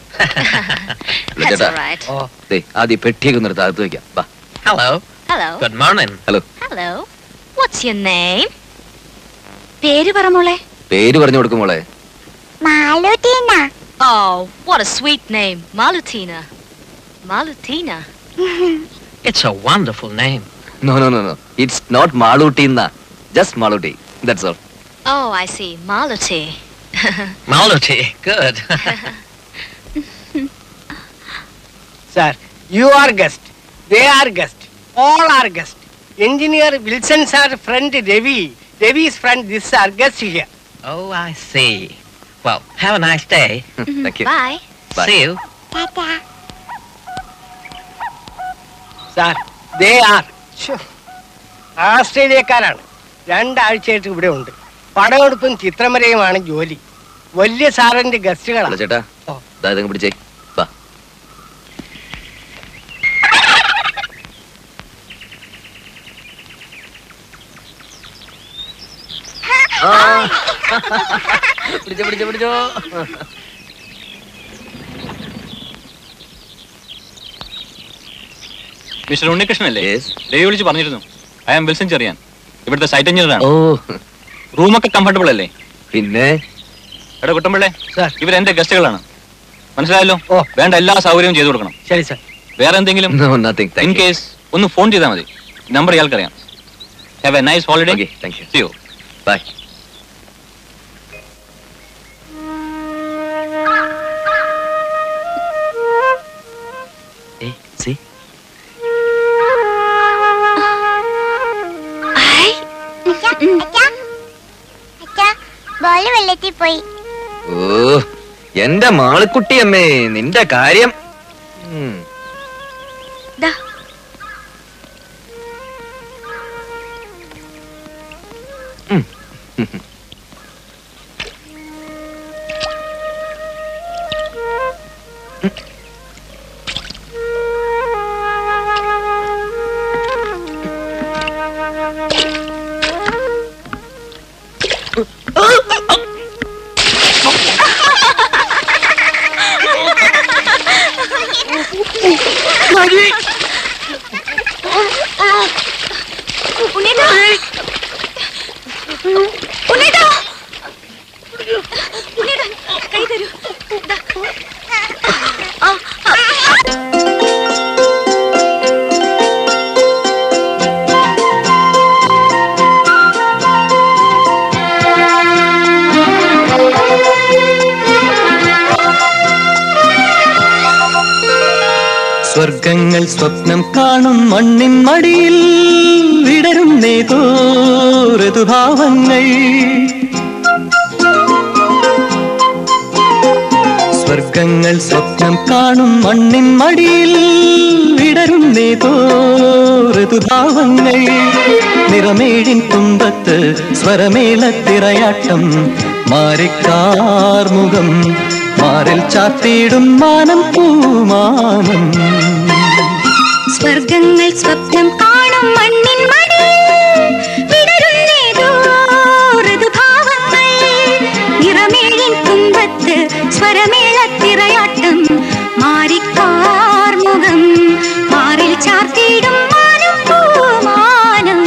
ആദ്യം പെട്ടിയൊക്കെ നിർത്തി അകത്ത് വെക്കാം. Hello. Hello. Good morning. Hello. Hello. What's your name? പേര് പറ മോളെ. പേര് പറഞ്ഞു കൊടുക്കും മോളെ. മാലുട്ടീന. Oh, what a sweet name, Malutina. Malutina. It's a wonderful name. No. It's not Malutina. Just Maluti. That's all. Oh, I see. Maluti. Maluti. Good. Sir, you are guest. They are guest. All are guest. Engineer Wilson sir, friend Devi. Devi's friend, this are guest here. Oh, I see. Well, have a nice day. Thank you. Bye. See you. Tata. Sir, they are. ആസ്ട്രേലിയക്കാരാണ്. 2 ആഴ്ചയായിട്ട് ഇവിടെ ഉണ്ട്. പടമെടുപ്പും ചിത്രമരയുമാണ് ജോലി. വലിയ സാറിന്റെ ഗസ്റ്റുകളാണ്. ചേട്ടാ, പിടിച്ചേ. വാ. പിടിച്ചോ. Mister Unnikrishnan അല്ലേ? ദേവി വിളിച്ച് പറഞ്ഞിരുന്നു. ഐ ആം വിൽസൺ ചെറിയാൻ, ഇവിടുത്തെ സൈറ്റ് എഞ്ചിനീയർ ആണ്. റൂമൊക്കെ കംഫർട്ടബിൾ അല്ലേ? പിന്നെ എടാ കുട്ടമ്പിള്ളേ, ഇവരെന്റെ ഗസ്റ്റുകളാണ്, മനസ്സിലായല്ലോ. വേണ്ട എല്ലാ സൗകര്യവും ചെയ്തു കൊടുക്കണം. ശരി സാർ. വേറെ എന്തെങ്കിലും ഇൻ കേസ് ഒന്ന് ഫോൺ ചെയ്താൽ മതി. നമ്പർ ഇയാൾക്കറിയാം. Have a nice holiday. Okay, thank you. See you. Bye. Hey, see? Ball വെള്ളത്തിൽ പോയി. ഓ എന്റെ മാളിക്കുട്ടിയമ്മേ, നിന്റെ കാര്യം. സ്വർഗങ്ങൾ സ്വപ്നം കാണും മണ്ണിൻ മടിയിൽ വിടരുന്നേതോ ഋതുഭാവങ്ങൾ. സ്വർഗങ്ങൾ സ്വപ്നം കാണും മണ്ണിൻ മടിയിൽ വിടരുന്നേതോ ഋതുഭാവങ്ങൾ. നിറമേഴിൻ തുമ്പത്ത് സ്വരമേളത്തിറയാട്ടം മാറിക്കാർമുഖം മാറിൽ ചാത്തിയിടും മാനം പൂമാനം. സ്വർഗങ്ങൾ സ്വപ്നം കാണും മണ്ണിൻ മടിയിൽ വിടരുന്നേതോ ഋതുഭാവങ്ങൾ. നിറമേഴിൻ തുമ്പത്ത് സ്വരമേളത്തിറയാട്ടം മാറിക്കാർമുഖം മാറിൽ ചാർത്തിയിടും മാനം പൂമാനം.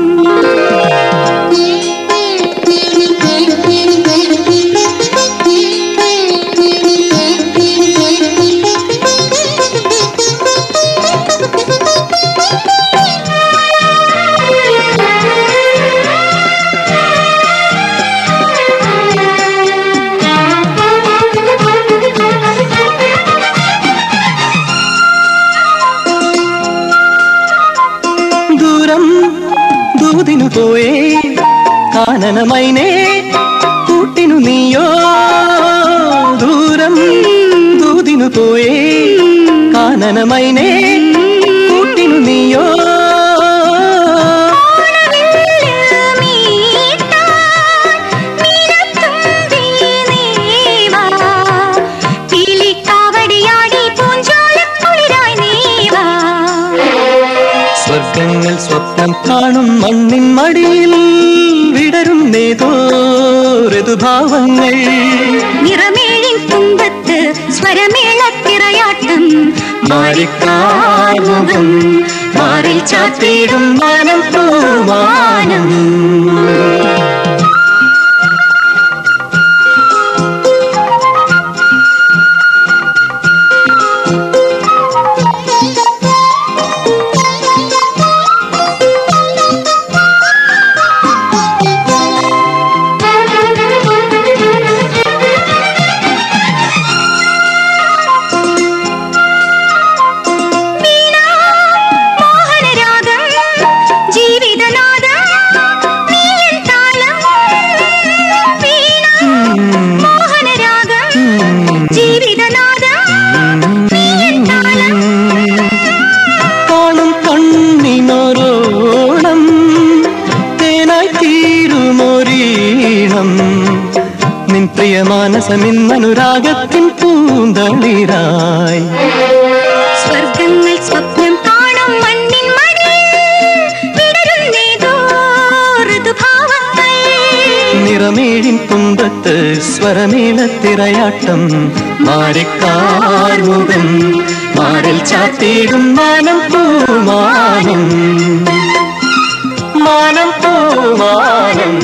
ദൂതിനു പോയേ കാനനമൈനേ കൂട്ടിനു നീയോ. ദൂരം ദൂതിനു പോയേ കാനനമൈനേ കൂട്ടിനു നീയോ. സ്വർഗങ്ങൾ സ്വപ്നം കാണും മണ്ണിൻ മടിയിൽ വിടരുന്നേതോ ഋതുഭാവങ്ങൾ. നിറമേഴിൻ തുമ്പത്ത് സ്വരമേളത്തിറയാട്ടം മാറിക്കാർമുഖം മാറിൽ ചാത്തിയിടും മാനം പൂമാനം. കാണും കണ്ണിനൊരോണം തേനായി തീരുമൊരീണം നിൻ പ്രിയ മാനസമിന്നനുരാഗത്തിൻ പൂന്തളിരായി. സ്വർഗങ്ങൾ സ്വപ്നം കാണും മണ്ണിൻ മടിയിൽ വിടരുന്നേതോ ഋതുഭാവങ്ങൾ. നിറമേഴിൻ തുമ്പത്ത് സ്വരമേളത്തിറയാട്ടം മാറിക്കാർമുഖം മാറിൽ ചാത്തിയിടും മാനം പൂമാനം. മാനം പൂമാനം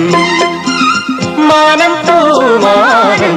മാനം പൂമാനം.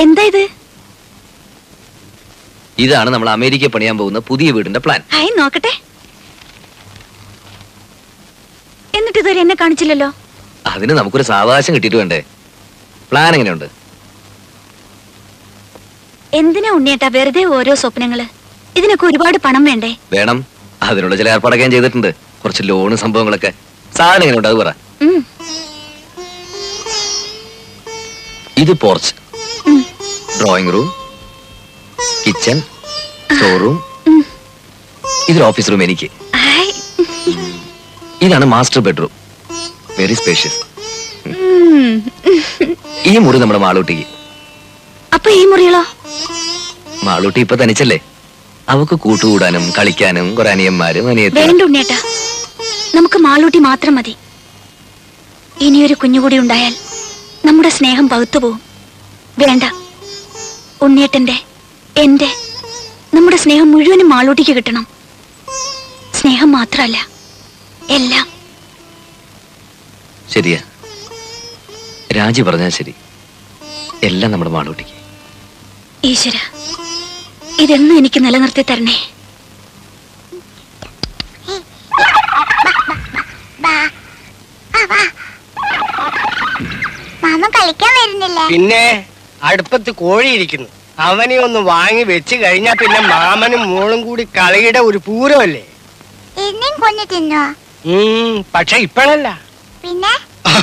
എന്താ ഇത്? ഇതാണ് നമ്മൾ അമേരിക്ക പണിയാൻ പോകുന്ന പുതിയ വീടിന്റെ പ്ലാൻ. ഹായ്, നോക്കട്ടെ. എന്നിട്ട് ഇതുവരെ എന്നെ കാണിച്ചില്ലല്ലോ. അതിന് നമുക്കൊരു സാവകാശം കിട്ടിയിട്ട് വേണ്ടേ? പ്ലാൻ എങ്ങനെയുണ്ട്? എന്തിനാ ഉണ്ണിയേട്ടാ വെറുതെ ഓരോ സ്വപ്നങ്ങള്? ഇതിനൊക്കെ ഒരുപാട് പണം വേണ്ടേ? വേണം. അതിനുള്ള ചില ഏർപ്പാടൊക്കെ ഞാൻ ചെയ്തിട്ടുണ്ട്. കുറച്ച് ലോണ് സംഭവങ്ങളൊക്കെ. സാധനം എങ്ങനെയുണ്ട് അത് പറ. ഇത് porch, drawing room, kitchen, store room, ഇതൊരു ഓഫീസ് റൂം എനിക്ക്. ഇതാണ് മാസ്റ്റർ ബെഡ്റൂം, വെരി സ്പേഷ്യസ്. ഈ മുറി നമ്മുടെ മാളൂട്ടിക്ക്. അപ്പൊ ഈ മുറികളോ? മാളൂട്ടി ഇപ്പൊ തനിച്ചല്ലേ, അവക്ക് കൂട്ടുകൂടാനും കളിക്കാനും കുറെ അനിയന്മാരും വേണ്ട ഉണ്ണിയേട്ടാ, നമുക്ക് മാളൂട്ടി മാത്രം മതി. ഇനിയൊരു കുഞ്ഞുകൂടി ഉണ്ടായാൽ നമ്മുടെ സ്നേഹം പകുത്തുപോകും. വേണ്ട, ഉണ്ണിയേട്ടന്റെ, എന്റെ, നമ്മുടെ സ്നേഹം മുഴുവനും മാളൂട്ടിക്ക് കിട്ടണം. സ്നേഹം മാത്രമല്ല, എല്ലാം. ശരിയാ, രാജി പറഞ്ഞാൽ ശരി. എല്ലാം നമ്മുടെ മാളൂട്ടിക്ക്. ഈശ്വര, ഇതെന്നും എനിക്ക് നിലനിർത്തി തരണേ. മാമ കളിക്കാൻ വരുന്നില്ലേ? പിന്നെ അടുപ്പത്ത് കോഴിയിരിക്കുന്നു. അവനെ ഒന്ന് വാങ്ങി വെച്ച് കഴിഞ്ഞാ പിന്നെ മാമനും മോളും കൂടി കളിയുടെ ഒരു പൂരമല്ലേ. എന്നെയും കൊഞ്ഞു തിന്നോ? പക്ഷെ ഇപ്പഴല്ല. പിന്നെ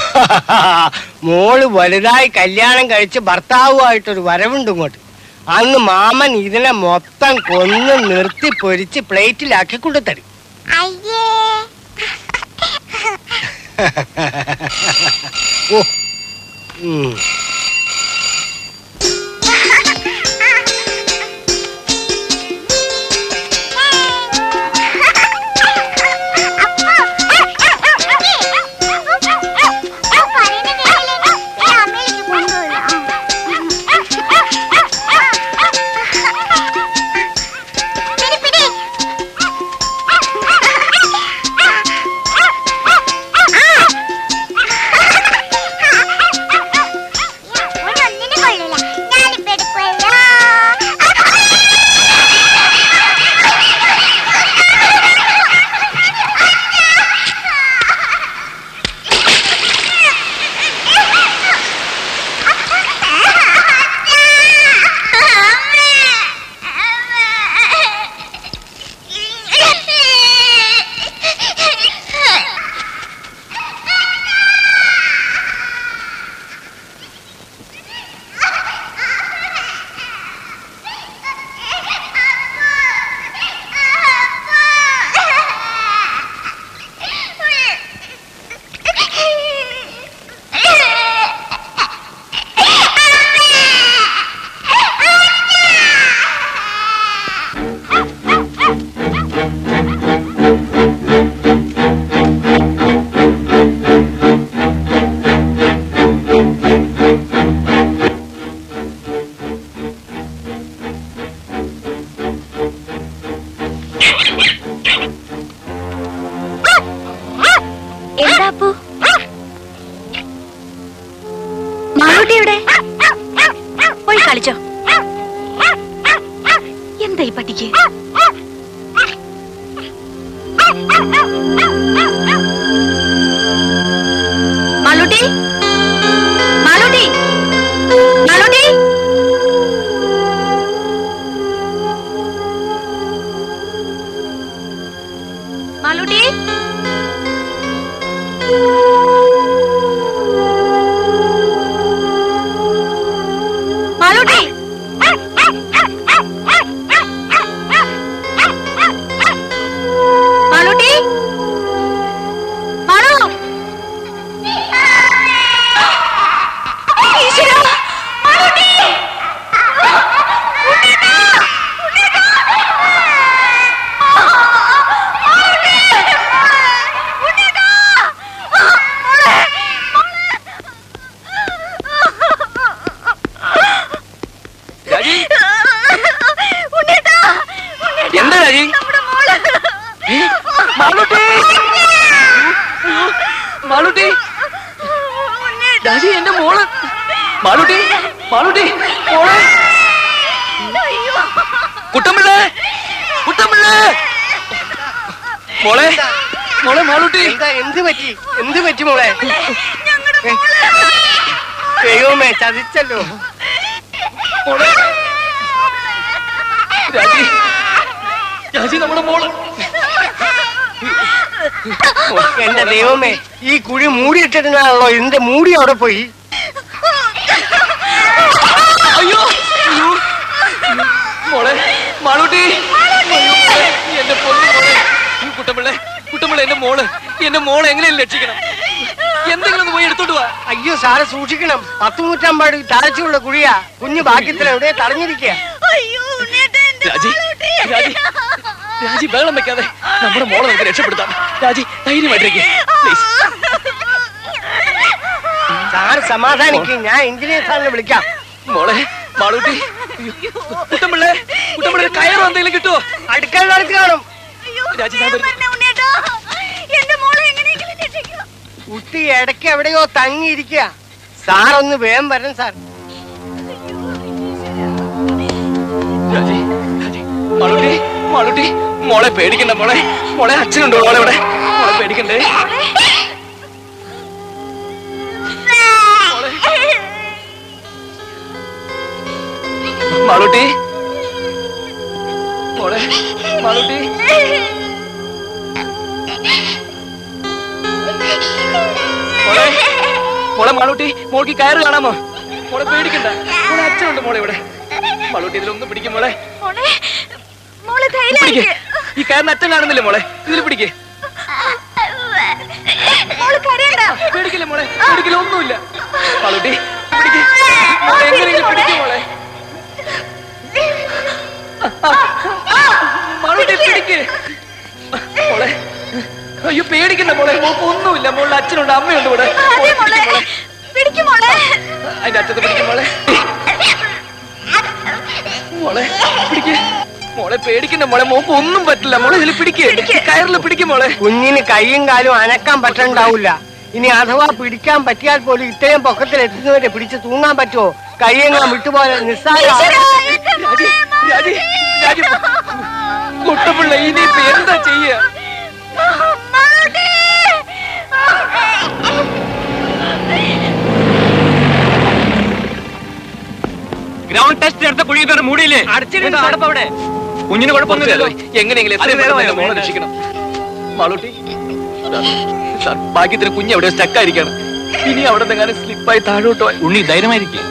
മോള് വലുതായി കല്യാണം കഴിച്ച് ഭർത്താവുമായിട്ടൊരു വരവുണ്ട് ഇങ്ങോട്ട്. അന്ന് മാമൻ ഇതിനെ മൊത്തം കൊന്ന് നിർത്തി പൊരിച്ച് പ്ലേറ്റിലാക്കി കൊണ്ടുതരും. അയ്യേ. ഓ. മാളൂട്ടി മോളെ കുട്ടമ്പിള്ളേ കുട്ടമ്പിള്ളേ മോളെ മോളെ മാളൂട്ടി എന്ത് പറ്റി മോളെ? ദൈവമേ ചതിച്ചല്ലോ. മോളെ രാജി രാജി നമ്മുടെ മോള്. എന്റെ ദൈവമേ ഈ കുഴി മൂടിയിട്ടിരുന്നാണല്ലോ, ഇതിന്റെ മൂടി അവിടെ പോയി. അയ്യോ മോളെ മാളൂട്ടി എന്റെ പൊന്നു മോളെ. കുട്ടമ്പിള്ളേ കുട്ടമ്പിള്ള എന്റെ മോളെ എങ്ങനെയും രക്ഷിക്കണം. എന്തെങ്കിലും ഒന്ന് പോയി എടുത്തോട്ട് വാ. അയ്യോ സാറ് സൂക്ഷിക്കണം. 10 നൂറ്റാമ്പാട് താഴ്ചയുള്ള കുഴിയാ. കുഞ്ഞു ഭാഗ്യത്തിൽ എവിടെ തടഞ്ഞിരിക്കുക. രാജി രാജി രാജി വെള്ളം വെക്കാതെ നമ്മുടെ മോളെ നമുക്ക് രക്ഷപ്പെടുത്താം. രാജി ധൈര്യമായിട്ടിരിക്കുക പ്ലീസ്. സാറ് സമാധാനിക്ക്, ഞാൻ എഞ്ചിനീയർ സാറിനെ വിളിക്കാം. മോളെ മാളൂട്ടി കുട്ടമ്പിള്ളേ കുട്ടമ്പിള്ളേ കയറോ എന്തെങ്കിലും കിട്ടുമോ? അടുക്കള കാണും. രാജി കുട്ടി ഇടയ്ക്ക് എവിടെയോ തങ്ങിയിരിക്കുക. സാറൊന്ന് വേഗം വരണം സാർ. രാജി രാജി മാളൂട്ടി മാളൂട്ടി മോളെ പേടിക്കണ്ട മോളെ. മോളെ അച്ഛനുണ്ടോ മോളെ ഇവിടെ? മോളെ പേടിക്കണ്ടേ. മാളൂട്ടി മോളെ മാളൂട്ടി മോളെ മോളെ മാളൂട്ടി മോൾക്ക് കയറ് കാണാമോ? മോളെ പേടിക്കണ്ട. മോളെ അച്ഛനുണ്ട് മോളെ ഇവിടെ. മാളൂട്ടി ഇതിലൊന്നും പിടിക്കും മോളെ. ഈ കയറിന് അച്ഛൻ കാണുന്നില്ലേ മോളെ? ഇതിൽ പിടിക്കേ. പേടിക്കില്ല മോളെ, പേടിക്കില്ല, ഒന്നുമില്ല. മാളൂട്ടി പിടിക്കേ. എങ്ങനെയെങ്കിലും പിടിക്കും മോളെ. മാളൂട്ടി പിടിക്കേ മോളെ. അയ്യോ പേടിക്കണ്ട മോളെ, മോൾക്ക് ഒന്നുമില്ല. മോളുടെ അച്ഛനുണ്ട്, അമ്മയുണ്ട് ഇവിടെ. അതിന്റെ അച്ഛത്തെ പിടിക്കും മോളെ. മോളെ പിടിക്കേ. മോളെ പേടിക്കണ്ട മോളെ, മോക്ക് ഒന്നും പറ്റില്ല മോളെ. ഇതിൽ പിടിക്കേ, കയറിൽ പിടിക്കും മോളെ. കുഞ്ഞിന് കൈയും കാലും അനക്കാൻ പറ്റണ്ടാവില്ല. ഇനി അഥവാ പിടിക്കാൻ പറ്റിയാൽ പോലും ഇത്രയും പൊക്കത്തിൽ എത്തുന്നവരെ പിടിച്ച് തൂങ്ങാൻ പറ്റുമോ? കൈയെങ്ങാൻ വിട്ടുപോലെ നിസ്സാര. കുട്ടപ്പിള്ള ഇനിയിപ്പോ എന്താ ചെയ്യ? ഗ്രൗണ്ട് ടെസ്റ്റ് എടുത്ത കുഴി ഇതുവരെ മൂടിയില്ലേ? അവിടെ കുഞ്ഞിന് കുഴപ്പമൊന്നുമില്ലല്ലോ. എങ്ങനെയെങ്കിലും മോളെ രക്ഷിക്കണം. മാളൂട്ടി ഭാഗ്യത്തിന് കുഞ്ഞ് എവിടെ സ്റ്റക്കായിരിക്കാണ്. ഇനി അവിടെ നിന്നെങ്ങാനും സ്ലിപ്പായി താഴോട്ടോ. ഉണ്ണി ധൈര്യമായിരിക്കും.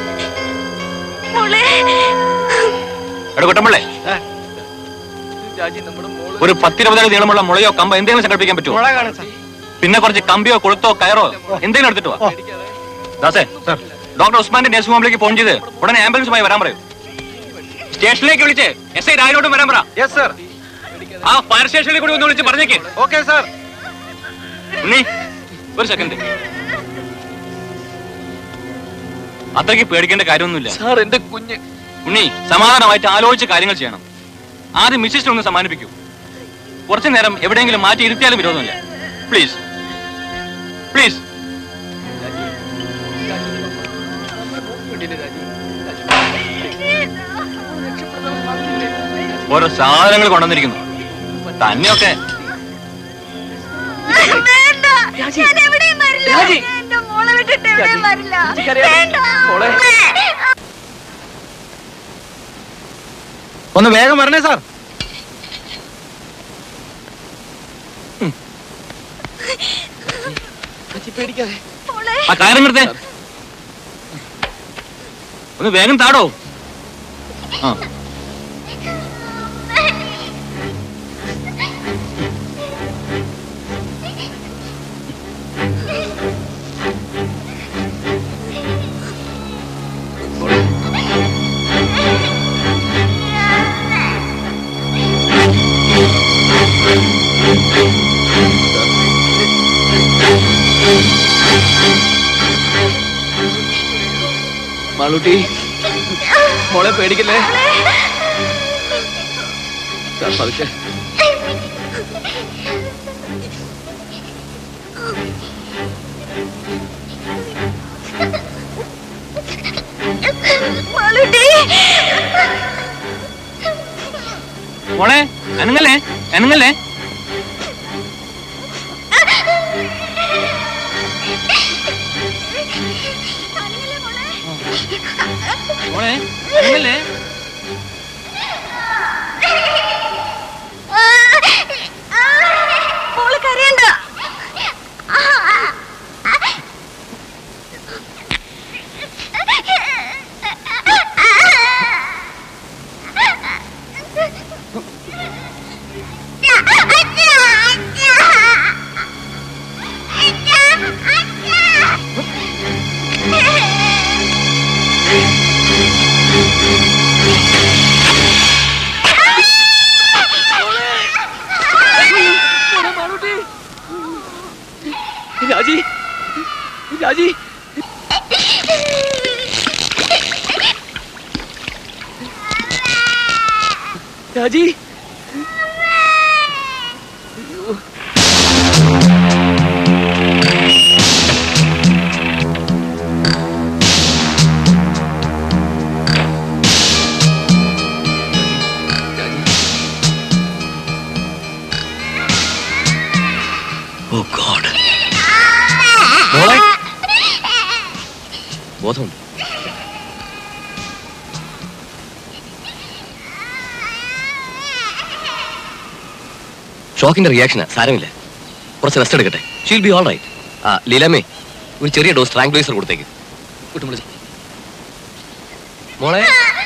കുട്ടമ്പിള്ളേ ഒരു 10-20 അടി നീളമുള്ള മുളയോ കമ്പോ എന്തെങ്കിലും സംഘടിപ്പിക്കാൻ പറ്റുമോ? പിന്നെ കുറച്ച് കമ്പിയോ കൊളുത്തോ കയറോ എന്തെങ്കിലും എടുത്തിട്ട് വാ. ദാസേ ഡോക്ടർ ഉസ്മാന്റെ നഴ്സിംഗ് ഹോമിലേക്ക് ഫോൺ ചെയ്ത് ഉടനെ ആംബുലൻസുമായി വരാൻ പറയൂ. സ്റ്റേഷനിലേക്ക് വിളിച്ച് SI രാജോട്ടും വരാൻ പറ. ആ ഫയർ സ്റ്റേഷനിൽ കൂടി ഒന്ന് വിളിച്ച് പറഞ്ഞേക്ക്. Okay sir. ഉണ്ണി ഒരു സെക്കൻഡ്. അത്രയ്ക്ക് പേടിക്കേണ്ട കാര്യമൊന്നുമില്ല സാർ. എന്റെ കുഞ്ഞ് ഉണ്ണി സമാധാനമായിട്ട് ആലോചിച്ച് കാര്യങ്ങൾ ചെയ്യണം. ആദ്യം മിസ്സിനെ ഒന്ന് സമ്മാനിപ്പിക്കൂ. കുറച്ചു നേരം എവിടെയെങ്കിലും മാറ്റി ഇരുത്തിയാലും വിരോധമില്ല. Please please. ഓരോ സാധനങ്ങൾ കൊണ്ടുവന്നിരിക്കുന്നു. തന്നെയൊക്കെ ഒന്ന് വേഗം വരണേ സാർ. ആ കാര്യം നിർത്തേ. ഒന്ന് വേഗം താടോ. ആ മാളൂട്ടി മോളെ പേടിക്കല്ലേ. പതുക്കെ മോളെ അനങ്ങല്ലേ അനങ്ങല്ലേ മോളെ അനങ്ങല്ലേ മോള് കരയണ്ട. രാജി രാജി രാജി ഓ ഗോഡ് ബോധമുണ്ട്. ഷോക്കിന്റെ റിയാക്ഷനാ, സാരമില്ല. കുറച്ച് റെസ്റ്റ് എടുക്കട്ടെ. She'll be all right. ലീലാമേ, ഒരു ചെറിയ ഡോസ് ട്രാങ്ക്ലൈസർ കൊടുത്തേക്ക്. മോളെ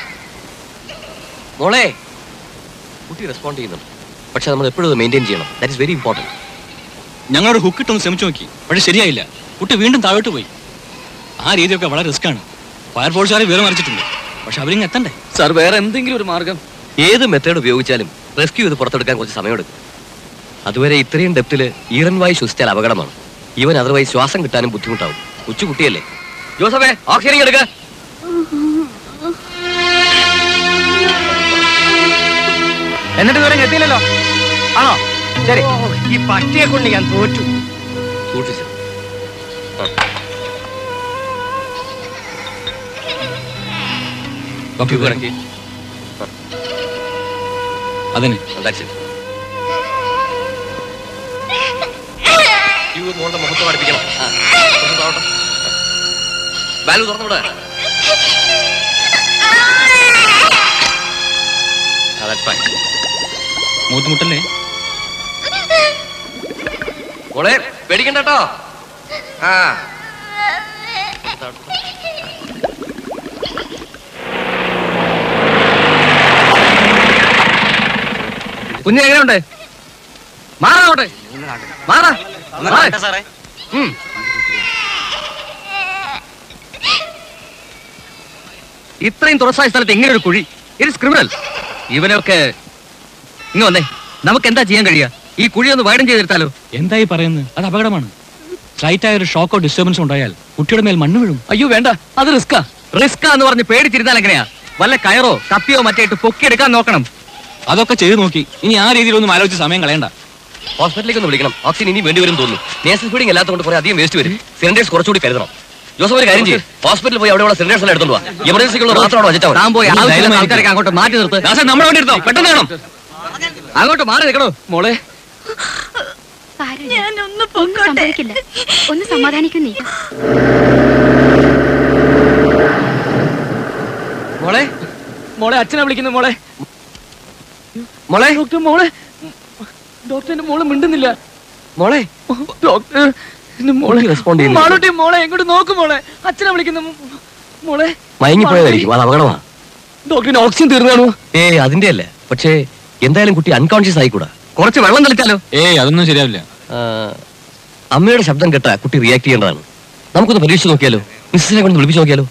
മോളെ കുട്ടി റെസ്പോണ്ട് ചെയ്യുന്നുണ്ട്, പക്ഷെ നമ്മൾ എപ്പോഴും മെയിൻറ്റെയിൻ ചെയ്യണം. That is very important. ഞങ്ങളൊരു ഹുക്കിട്ടൊന്ന് ശ്രമിച്ചു നോക്കി, പക്ഷെ ശരിയായില്ല. കുട്ടി വീണ്ടും താഴോട്ട് പോയി. ആ രീതിയൊക്കെ വളരെ റിസ്ക് ആണ്. ഫയർഫോഴ്സുകാരെ വിവരം അറിയിച്ചിട്ടുണ്ട്, പക്ഷെ അവരിങ്ങ് എത്തണ്ടേ. സാർ, വേറെ എന്തെങ്കിലും ഒരു മാർഗം? ഏത് മെത്തേഡ് ഉപയോഗിച്ചാലും റെസ്ക്യൂ ചെയ്ത് പുറത്തെടുക്കാൻ കുറച്ച് സമയമെടുക്കും. അതുവരെ ഇത്രയും ഡെപ്തിൽ ഈറൻ വായു ശ്വസിച്ചാൽ അപകടമാണ്. ഈവൻ അതർവൈസ് ശ്വാസം കിട്ടാനും ബുദ്ധിമുട്ടാവും. കൊച്ചുകുട്ടിയല്ലേ. ജോസഫേ, ഓക്സിജൻ എടുക്ക. എന്നിട്ട് ഇതുവരെ എത്തിയില്ലല്ലോ. ആണോ? ശരി, ഈ പട്ടിയെ കൊണ്ട് ഞാൻ തോറ്റു. സൂക്ഷിച്ചു. അതിന് മുഖത്ത് പഠിപ്പിക്കണം. ബാലു തുറന്നുവിടെ. മൂത്തുമുട്ടല്ലേ മോളെ, പേടിക്കണ്ട കേട്ടോ. കുഞ്ഞ് എങ്ങനെയുണ്ട്? മാറാട്ടെ, മാറാ. ഇത്രയും തുറസായ സ്ഥലത്ത് എങ്ങനെ ഒരു കുഴി? It's criminal. ഇവനൊക്കെ ഇങ്ങ് വന്നേ. നമുക്ക് എന്താ ചെയ്യാൻ കഴിയുക? ഈ കുഴി ഒന്ന് വൈഡൻ ചെയ്തെടുത്താലോ? എന്തായി പറയുന്നത്? അത് അപകടമാണ്. സ്ലൈറ്റ് ആയ ഒരു ഷോക്കോ ഡിസ്റ്റർബൻസോ ഉണ്ടായാൽ കുട്ടിയുടെ മേൽ മണ്ണ് വീഴും. അയ്യോ വേണ്ട, അത് റിസ്കാ. റിസ്കാ എന്ന് പറഞ്ഞ് പേടിച്ചിരുന്നാൽ എങ്ങനെയാ? വല്ല കയറോ കപ്പിയോ മറ്റേട്ട് പൊക്കിയെടുക്കാൻ നോക്കണം. അതൊക്കെ ചെയ്തു നോക്കി. ഇനി ആ രീതിയിലൊന്നും ആലോചിച്ച് സമയം കളയണ്ട. ഹോസ്പിറ്റലിലേക്ക് ഒന്ന് വിളിക്കണം. ഓക്സിജൻ ഇനി വേണ്ടി വരും തോന്നുന്നു. നേഴ്സൽ ഫീഡിംഗ് അല്ലാത്തതുകൊണ്ട് കുറെ അധികം വേസ്റ്റ് വരും. സിലിണ്ടേഴ്സ് കുറച്ചുകൂടി കരുതണം. ജോസഫ്, ഒരു കാര്യം ചെയ്യും, ഹോസ്പിറ്റലിൽ പോയി അവിടെയുള്ള സിലിണ്ടേഴ്സ് എല്ലാം എടുത്തോണ്ട് പോവാ. എമർജൻസിക്കുള്ള മാത്രമാണോ വെച്ചിട്ടാവും? താൻ പോയി ആൾക്കാരൊക്കെ അങ്ങോട്ട് മാറ്റി നിർത്ത്. നമ്മുടെ വേണ്ടി എടുത്തോ, പെട്ടെന്ന് വേണം. അങ്ങോട്ട് മാറി നിൽക്കണോ മോളെ? സംഭവിക്കില്ല, ഒന്ന് സമാധാനിക്കും നീ. മോളെ, മോളെ അച്ഛനെ വിളിക്കുന്നു. മോളെ, മോളെ ഡോക്ടർ, മോളെ ഡോക്ടറിന്റെ മോള് മിണ്ടുന്നില്ല. മോളെ, ഡോക്ടർ മോളെ റെസ്പോണ്ട് ചെയ്യുന്നു. മോളെ എങ്ങോട്ട് നോക്കും? മോളെ അച്ഛനെ വിളിക്കുന്നു. മോളെ മയങ്ങിപ്പോയതായിരിക്കും, അത് അപകടമാ. ഡോക്ടറിന് ഓക്സിജൻ തീർന്നു. അതിന്റെ അല്ല, പക്ഷേ എന്തായാലും കുട്ടി അൺകോൺഷ്യസ് ആയിക്കൂടാ. കുറച്ച് വെള്ളം തളിച്ചാലോ? അതൊന്നും ശരിയാവില്ല. അമ്മയുടെ ശബ്ദം കേട്ടാ കുട്ടി റിയാക്ട് ചെയ്യേണ്ടതാണ്. നമുക്കൊന്ന് പരീക്ഷിച്ച് നോക്കിയാലോ? മിസ്സിനെ കൊണ്ട് വിളിപ്പിച്ച് നോക്കിയാലോ?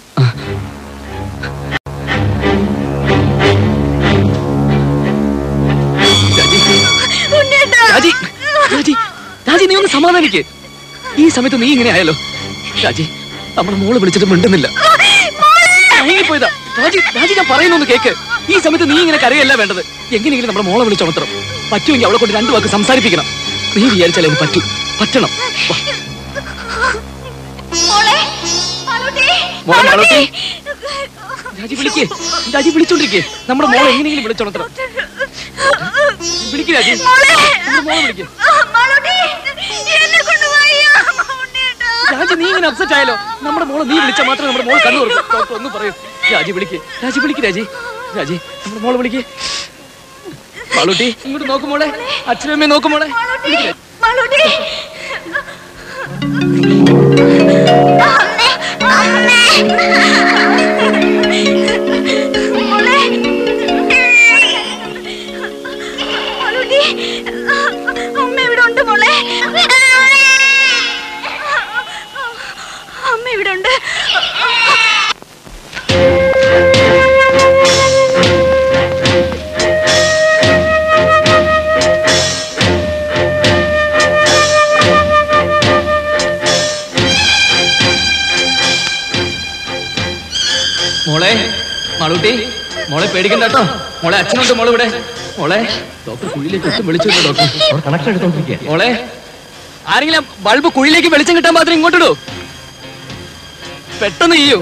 രാജി, രാജി, രാജി, നീ ഒന്ന് സമാധാനിക്ക്. ഈ സമയത്ത് നീ ഇങ്ങനെ ആയാലോ? രാജി, നമ്മുടെ മോള് വിളിച്ചിട്ട് മിണ്ടുന്നില്ല. പോയതാ രാജി. രാജി, ഞാൻ പറയുന്നൊന്ന് കേക്ക്. ഈ സമയത്ത് നീ ഇങ്ങനെ കരയല്ല വേണ്ടത്. എങ്ങനെയെങ്കിലും നമ്മുടെ മോളെ വിളിച്ചുണർത്തണം. പറ്റുമെങ്കിൽ അവളെ കൊണ്ട് 2 വാക്ക് സംസാരിപ്പിക്കണം. നീ വിചാരിച്ചാലേ അത് പറ്റണം. മോളെ മാളൂട്ടി, രാജി വിളിക്കേ, രാജി വിളിച്ചോണ്ടിരിക്കേ. നമ്മുടെ മോളെ എങ്ങനെയെങ്കിലും വിളിച്ചോളത്ര. വിളിക്ക് രാജി, നമ്മുടെ മോളെ വിളിക്കേ. രാജി നീ ഇങ്ങനെ അപ്സെറ്റ് ആയാലോ? നമ്മുടെ മോളെ നീ വിളിച്ചാൽ മാത്രമേ നമ്മുടെ മോളെ കണ്ണു തുറക്കൂ. ഡോക്ടർ ഒന്ന് പറയൂ. രാജി വിളിക്കേ, രാജി വിളിക്ക്. രാജി, രാജി നമ്മുടെ മോളെ വിളിക്കേ. മാളൂട്ടി ഇങ്ങോട്ട് നോക്കുമോളെ, അച്ഛനമ്മയെ നോക്കുമോളെ. അമ്മ ഇവിടെ ഉണ്ട് മോളെ, അമ്മ ഇവിടെ ഉണ്ട്. മോളെ മാളൂട്ടി, മോളെ പേടിക്കണ്ട കേട്ടോ. മോളെ അച്ഛനുണ്ട് മോളെ ഇവിടെ. മോളെ ഡോക്ടർ കുഴിയിലേക്ക് ഒട്ടും വെളിച്ചിട്ടു. Doctor connection എടുത്തോണ്ടിരിക്കുക. മോളെ ആരെങ്കിലും ബൾബ് കുഴിയിലേക്ക് വെളിച്ചം കിട്ടാൻ മാത്രം ഇങ്ങോട്ടിടൂ. പെട്ടെന്ന് ചെയ്യൂ.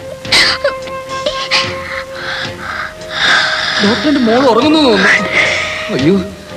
ഡോക്ടറിന്റെ മോൾ ഉറങ്ങുന്നു തോന്നുന്നു. അയ്യോ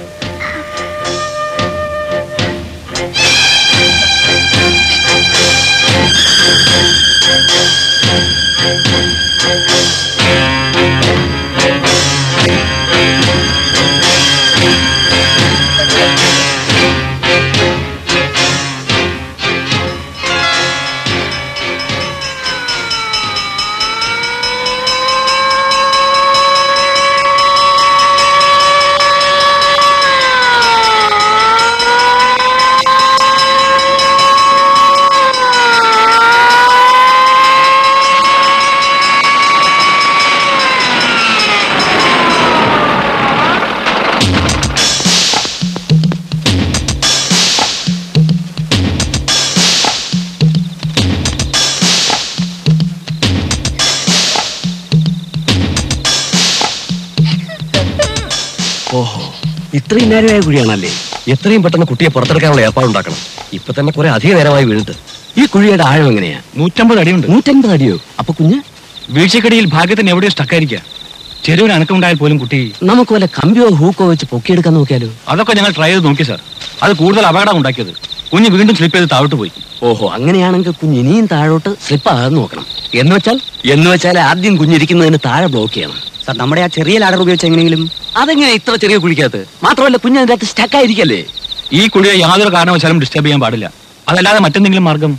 ഇത്രയും നേരമായ കുഴിയാണല്ലേ? എത്രയും പെട്ടെന്ന് കുട്ടിയെ പുറത്തെടുക്കാനുള്ള ഏർപ്പാടുണ്ടാക്കണം. ഇപ്പൊ തന്നെ കുറെ അധിക നേരമായി വീണിട്ട്. ഈ കുഴിയുടെ ആഴം എങ്ങനെയാ? 150 അടിയുണ്ട്. 150 അടിയോ? അപ്പൊ കുഞ്ഞ് വീഴ്ചക്കടിയിൽ ഭാഗ്യത്തിന് എവിടെയോ സ്റ്റക്കായിരിക്കുക. ചെറിയൊരു അനക്കമുണ്ടായാൽ പോലും കുട്ടി. നമുക്ക് വല്ല കമ്പിയോ ഹൂക്കോ വെച്ച് പൊക്കിയെടുക്കാൻ നോക്കിയാലോ? അതൊക്കെ ഞങ്ങൾ ട്രൈ ചെയ്ത് നോക്കി സാർ. അത് കൂടുതൽ അപകടം ഉണ്ടാക്കിയത്. കുഞ്ഞ് വീണ്ടും സ്ലിപ്പ് ചെയ്ത് താഴോട്ട് പോയി. ഓഹോ, അങ്ങനെയാണെങ്കിൽ കുഞ്ഞ് ഇനിയും താഴോട്ട് സ്ലിപ്പ് ആകാതെ നോക്കണം. എന്ന് വെച്ചാൽ ആദ്യം കുഞ്ഞിരിക്കുന്നതിന് താഴെ ബ്ലോക്ക് ചെയ്യണം. സാർ, നമ്മുടെ ആ ചെറിയ ലാഡർ ഉപയോഗിച്ച് എങ്ങനെയെങ്കിലും. അതെങ്ങനെ ഇത്ര ചെറിയ കുഴിക്കകത്ത്? മാത്രമല്ല കുഞ്ഞ് അതിന്റെ അകത്ത് സ്റ്റക്കായിരിക്കല്ലേ? ഈ കുഴിയെ യാതൊരു കാരണവശാലും ഡിസ്റ്റർബ് ചെയ്യാൻ പാടില്ല. അതല്ലാതെ മറ്റെന്തെങ്കിലും മാർഗം?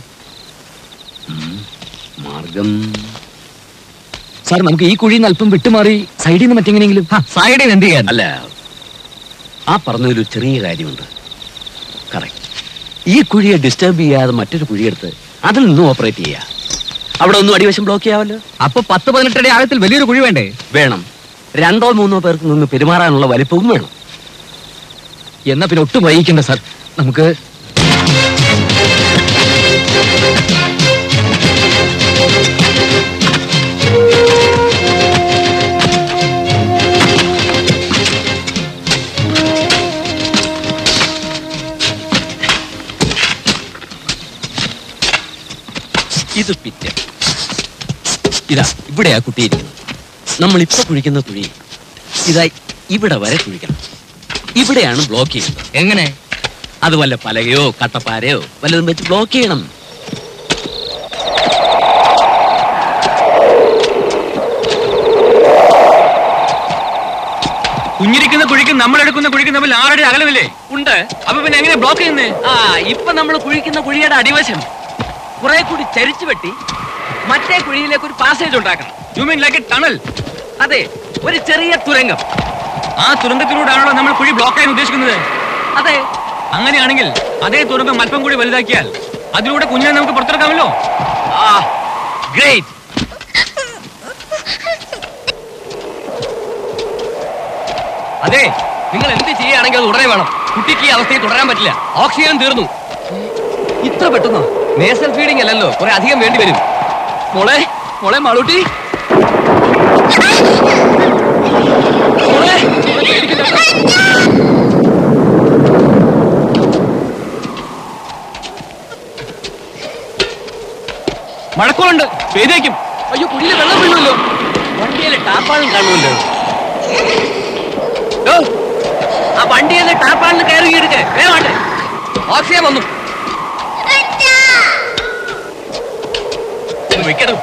സാർ, നമുക്ക് ഈ കുഴിയിൽ നിന്ന് അല്പം വിട്ടുമാറി സൈഡിൽ നിന്ന് മറ്റെങ്ങനെയെങ്കിലും. സൈഡിൽ നിന്ന് എന്ത് ചെയ്യാൻ? അല്ല, ആ പറഞ്ഞൊരു ചെറിയ കാര്യമുണ്ട്. കറക്റ്റ്. ഈ കുഴിയെ ഡിസ്റ്റർബ് ചെയ്യാതെ മറ്റൊരു കുഴിയെടുത്ത് അതിൽ നിന്നും ഓപ്പറേറ്റ് ചെയ്യാം. അവിടെ ഒന്നും അടിവശം ബ്ലോക്ക് ചെയ്യാമല്ലോ. അപ്പൊ 10-18 അടി ആഴത്തിൽ വലിയൊരു കുഴി വേണ്ടേ? വേണം. 2-3 പേർക്ക് നിന്ന് പെരുമാറാനുള്ള വലിപ്പവും വേണം. എന്നാ പിന്നെ ഒട്ടും വൈകിക്കണ്ട സാർ. നമുക്ക് ഇത് പിറ്റ. ഇതാ ഇവിടെയാ കുട്ടിയിരിക്കുന്നത്. നമ്മൾ ഇപ്പൊ കുഴിക്കുന്ന കുഴി ഇതാ ഇവിടെ വരെ കുഴിക്കണം. ഇവിടെയാണ് ബ്ലോക്ക് ചെയ്യുന്നത്. എങ്ങനെ? അത് വല്ല പലകയോ കട്ടപ്പാരയോ വല്ലതും വെച്ച് ബ്ലോക്ക് ചെയ്യണം. കുഞ്ഞിരിക്കുന്ന കുഴിക്കും നമ്മൾ എടുക്കുന്ന കുഴിക്കും തമ്മിൽ 6 അടി അകലമില്ലേ? ഉണ്ട്. അപ്പൊ പിന്നെ എങ്ങനെ ബ്ലോക്ക് ചെയ്യുന്നേ? ഇപ്പൊ നമ്മൾ കുഴിക്കുന്ന കുഴിയുടെ അടിവശം കുറെ കൂടി ചരിച്ചു വെട്ടി മറ്റേ കുഴിയിലേക്ക് ഒരു പാസേജ് ഉണ്ടാക്കണം. You mean like a tunnel? അതെ, ഒരു ചെറിയ തുരങ്കം. ആ തുരങ്കത്തിലൂടെയാണല്ലോ നമ്മൾ കുഴി ബ്ലോക്ക് ചെയ്യാൻ ഉദ്ദേശിക്കുന്നത്. അതെ. അങ്ങനെയാണെങ്കിൽ അതേ തുരങ്കം അല്പം കൂടി വലുതാക്കിയാൽ അതിലൂടെ കുഞ്ഞിനെ നമുക്ക് പുറത്തെടുക്കാമല്ലോ. ഗ്രേറ്റ്. അതെ, നിങ്ങൾ എന്ത് ചെയ്യുകയാണെങ്കിൽ അത് ഉടനെ വേണം. കുട്ടിക്ക് ഈ അവസ്ഥയിൽ തുടരാൻ പറ്റില്ല. ഓക്സിജൻ തീർന്നു. ഇത്ര പെട്ടെന്നോ? നേസൽ ഫീഡിംഗ് അല്ലല്ലോ, കുറെ അധികം വേണ്ടി വരും. മോളെ മോളെ മാളൂട്ടി, മോളെ മഴക്കോളുണ്ട്, പെയ്തേക്കും. അയ്യോ, കുഴിയിലെ വെള്ളം വീഴുമല്ലോ. ടാപ്പാളും കാണുമല്ലോ. ആ വണ്ടിയിൽ ടാപ്പാളിന് കയറി എടുക്കേ വേണ്ട. ഓക്സിജൻ വന്നു വെക്കണം.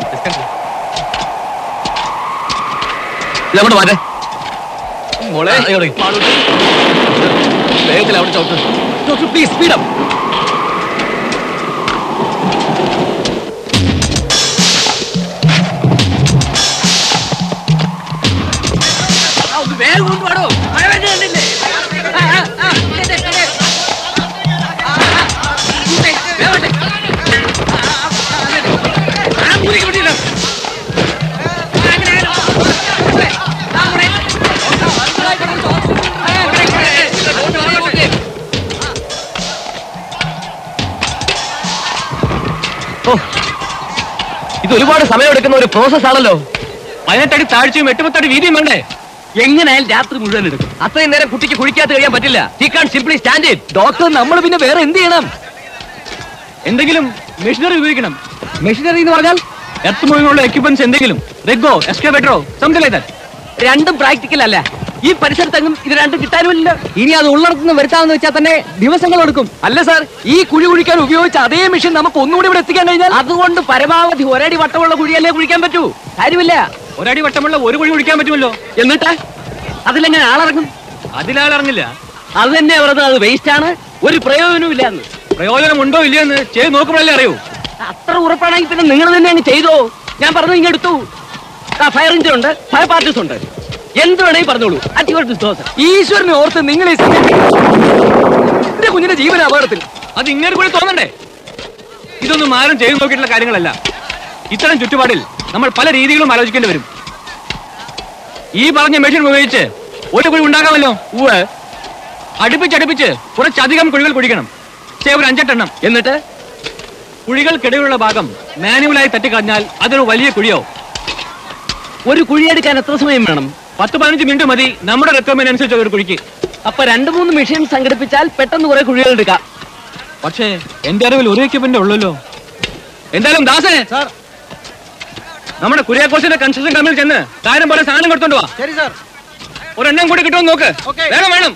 ഇതങ്ങോട്ട് മാറ്റേ മോളെ. വേഗത്തിൽ അവിടെ ചോട്ട്. Doctor please speed up. വേഗം കൊണ്ടുപാടോ. മഴ വേണ്ടില്ലേ? ഇത് ഒരുപാട് സമയമെടുക്കുന്ന ഒരു പ്രോസസ് ആണല്ലോ. 18 അടി താഴ്ചയും 8 അടി വീതിയും വേണ്ടേ? എങ്ങനെയായാലും രാത്രി മുഴുവൻ എടുക്കും. അത്രയും നേരം കുട്ടിക്ക് കുഴിക്കാത്ത കഴിയാൻ പറ്റില്ല. He can simply stand it. Doctor, നമ്മൾ പിന്നെ വേറെ എന്ത് ചെയ്യണം? എന്തെങ്കിലും മെഷീനറി ഉപയോഗിക്കണം. മെഷീനറി എന്ന് പറഞ്ഞാൽ എർത്ത് മൂവിങ്ങുള്ള എക്യുപ്മെന്റ്സ് എന്തെങ്കിലും, റിഗോ, എക്സ്കവേറ്ററോ, സംതിങ് ലൈക്ക് ദാറ്റ്. രണ്ടും പ്രാക്ടിക്കൽ അല്ല. ഈ പരിസരത്തെങ്ങും ഇത് രണ്ടും കിട്ടാനുമില്ല. ഇനി അത് ഉള്ളിടത്തുനിന്ന് വരുത്താമെന്ന് വെച്ചാൽ തന്നെ ദിവസങ്ങൾ എടുക്കും. അല്ല സാർ, ഈ കുഴി കുഴിക്കാൻ ഉപയോഗിച്ച അതേ മെഷീൻ നമുക്ക് ഒന്നുകൂടി ഇവിടെ എത്തിക്കാൻ കഴിഞ്ഞാൽ അതുകൊണ്ട് പരമാവധി ഒരടി വട്ടമുള്ള കുഴിയല്ലേ കുഴിക്കാൻ പറ്റൂ. കാര്യമില്ല. ഒരടി വട്ടമുള്ള ഒരു കുഴി കുഴിക്കാൻ പറ്റുമല്ലോ. എന്നിട്ട് അതിലെങ്ങനെ ആളിറങ്ങും? അതിലാളിറങ്ങില്ല. അത് തന്നെ പറഞ്ഞത് അത് വേസ്റ്റ് ആണ്, ഒരു പ്രയോജനവും ഇല്ല എന്ന്. പ്രയോജനമുണ്ടോ ഇല്ലയെന്ന് ചെയ്ത് നോക്കുമ്പോഴല്ലേ അറിയൂ. അത്ര ഉറപ്പാണെങ്കിൽ പിന്നെ നിങ്ങൾ തന്നെ അങ്ങ് ചെയ്തോ. ഞാൻ പറഞ്ഞു ഇങ്ങെടുത്തു. ഫയർ എഞ്ചിൻ ഉണ്ട്, ഫയർ പാർട്ടീസ് ഉണ്ട്, എന്ത് വേണമെങ്കിൽ പറഞ്ഞോളൂ. ഈശ്വരനെ ഓർത്ത് നിങ്ങൾ എന്റെ കുഞ്ഞിന്റെ ജീവന അപകടത്തിൽ. അത് ഇങ്ങനെ കൂടി തോന്നണ്ടേ? ഇതൊന്നും ആരും ചെയ്തു നോക്കിയിട്ടുള്ള കാര്യങ്ങളല്ല. ഇത്തരം ചുറ്റുപാടിൽ നമ്മൾ പല രീതികളും ആലോചിക്കേണ്ടി വരും. ഈ പറഞ്ഞ മെഷീൻ ഉപയോഗിച്ച് ഒരു കുഴി ഉണ്ടാക്കാമല്ലോ. അടുപ്പിച്ചടുപ്പിച്ച് കുറച്ചധികം കുഴികൾ കുഴിക്കണം. ഒരു 5-8 എണ്ണം. എന്നിട്ട് കുഴികൾക്കിടയിലുള്ള ഭാഗം മാനുവലായി തട്ടിക്കളഞ്ഞാൽ അതൊരു വലിയ കുഴിയോ. ഒരു കുഴിയെടുക്കാൻ എത്ര സമയം വേണം? 10-15 മിനിറ്റ് മതി നമ്മുടെ റിക്വയർമെന്റ് അനുസരിച്ച് ഒരു കുഴിക്ക്. അപ്പൊ 2-3 മെഷീൻ സംഘടിപ്പിച്ചാൽ പെട്ടെന്ന് കുറെ കുഴികൾ എടുക്കാം. പക്ഷേ എന്റെ അറിവിൽ ഒരു എക്യുപ്മെന്റ് ഉള്ളല്ലോ. എന്തായാലും ദാസേ, നമ്മുടെ കുര്യാക്കോസിന്റെ കൺസ്ട്രക്ഷൻ കമ്പനിയിൽ ചെന്ന് കാര്യം പോലെ സാധനം കൊടുത്തോണ്ട് വാ. ശരി സാർ. ഒരെണ്ണം കൂടി കിട്ടുമെന്ന് നോക്ക്. വേഗം വേണം.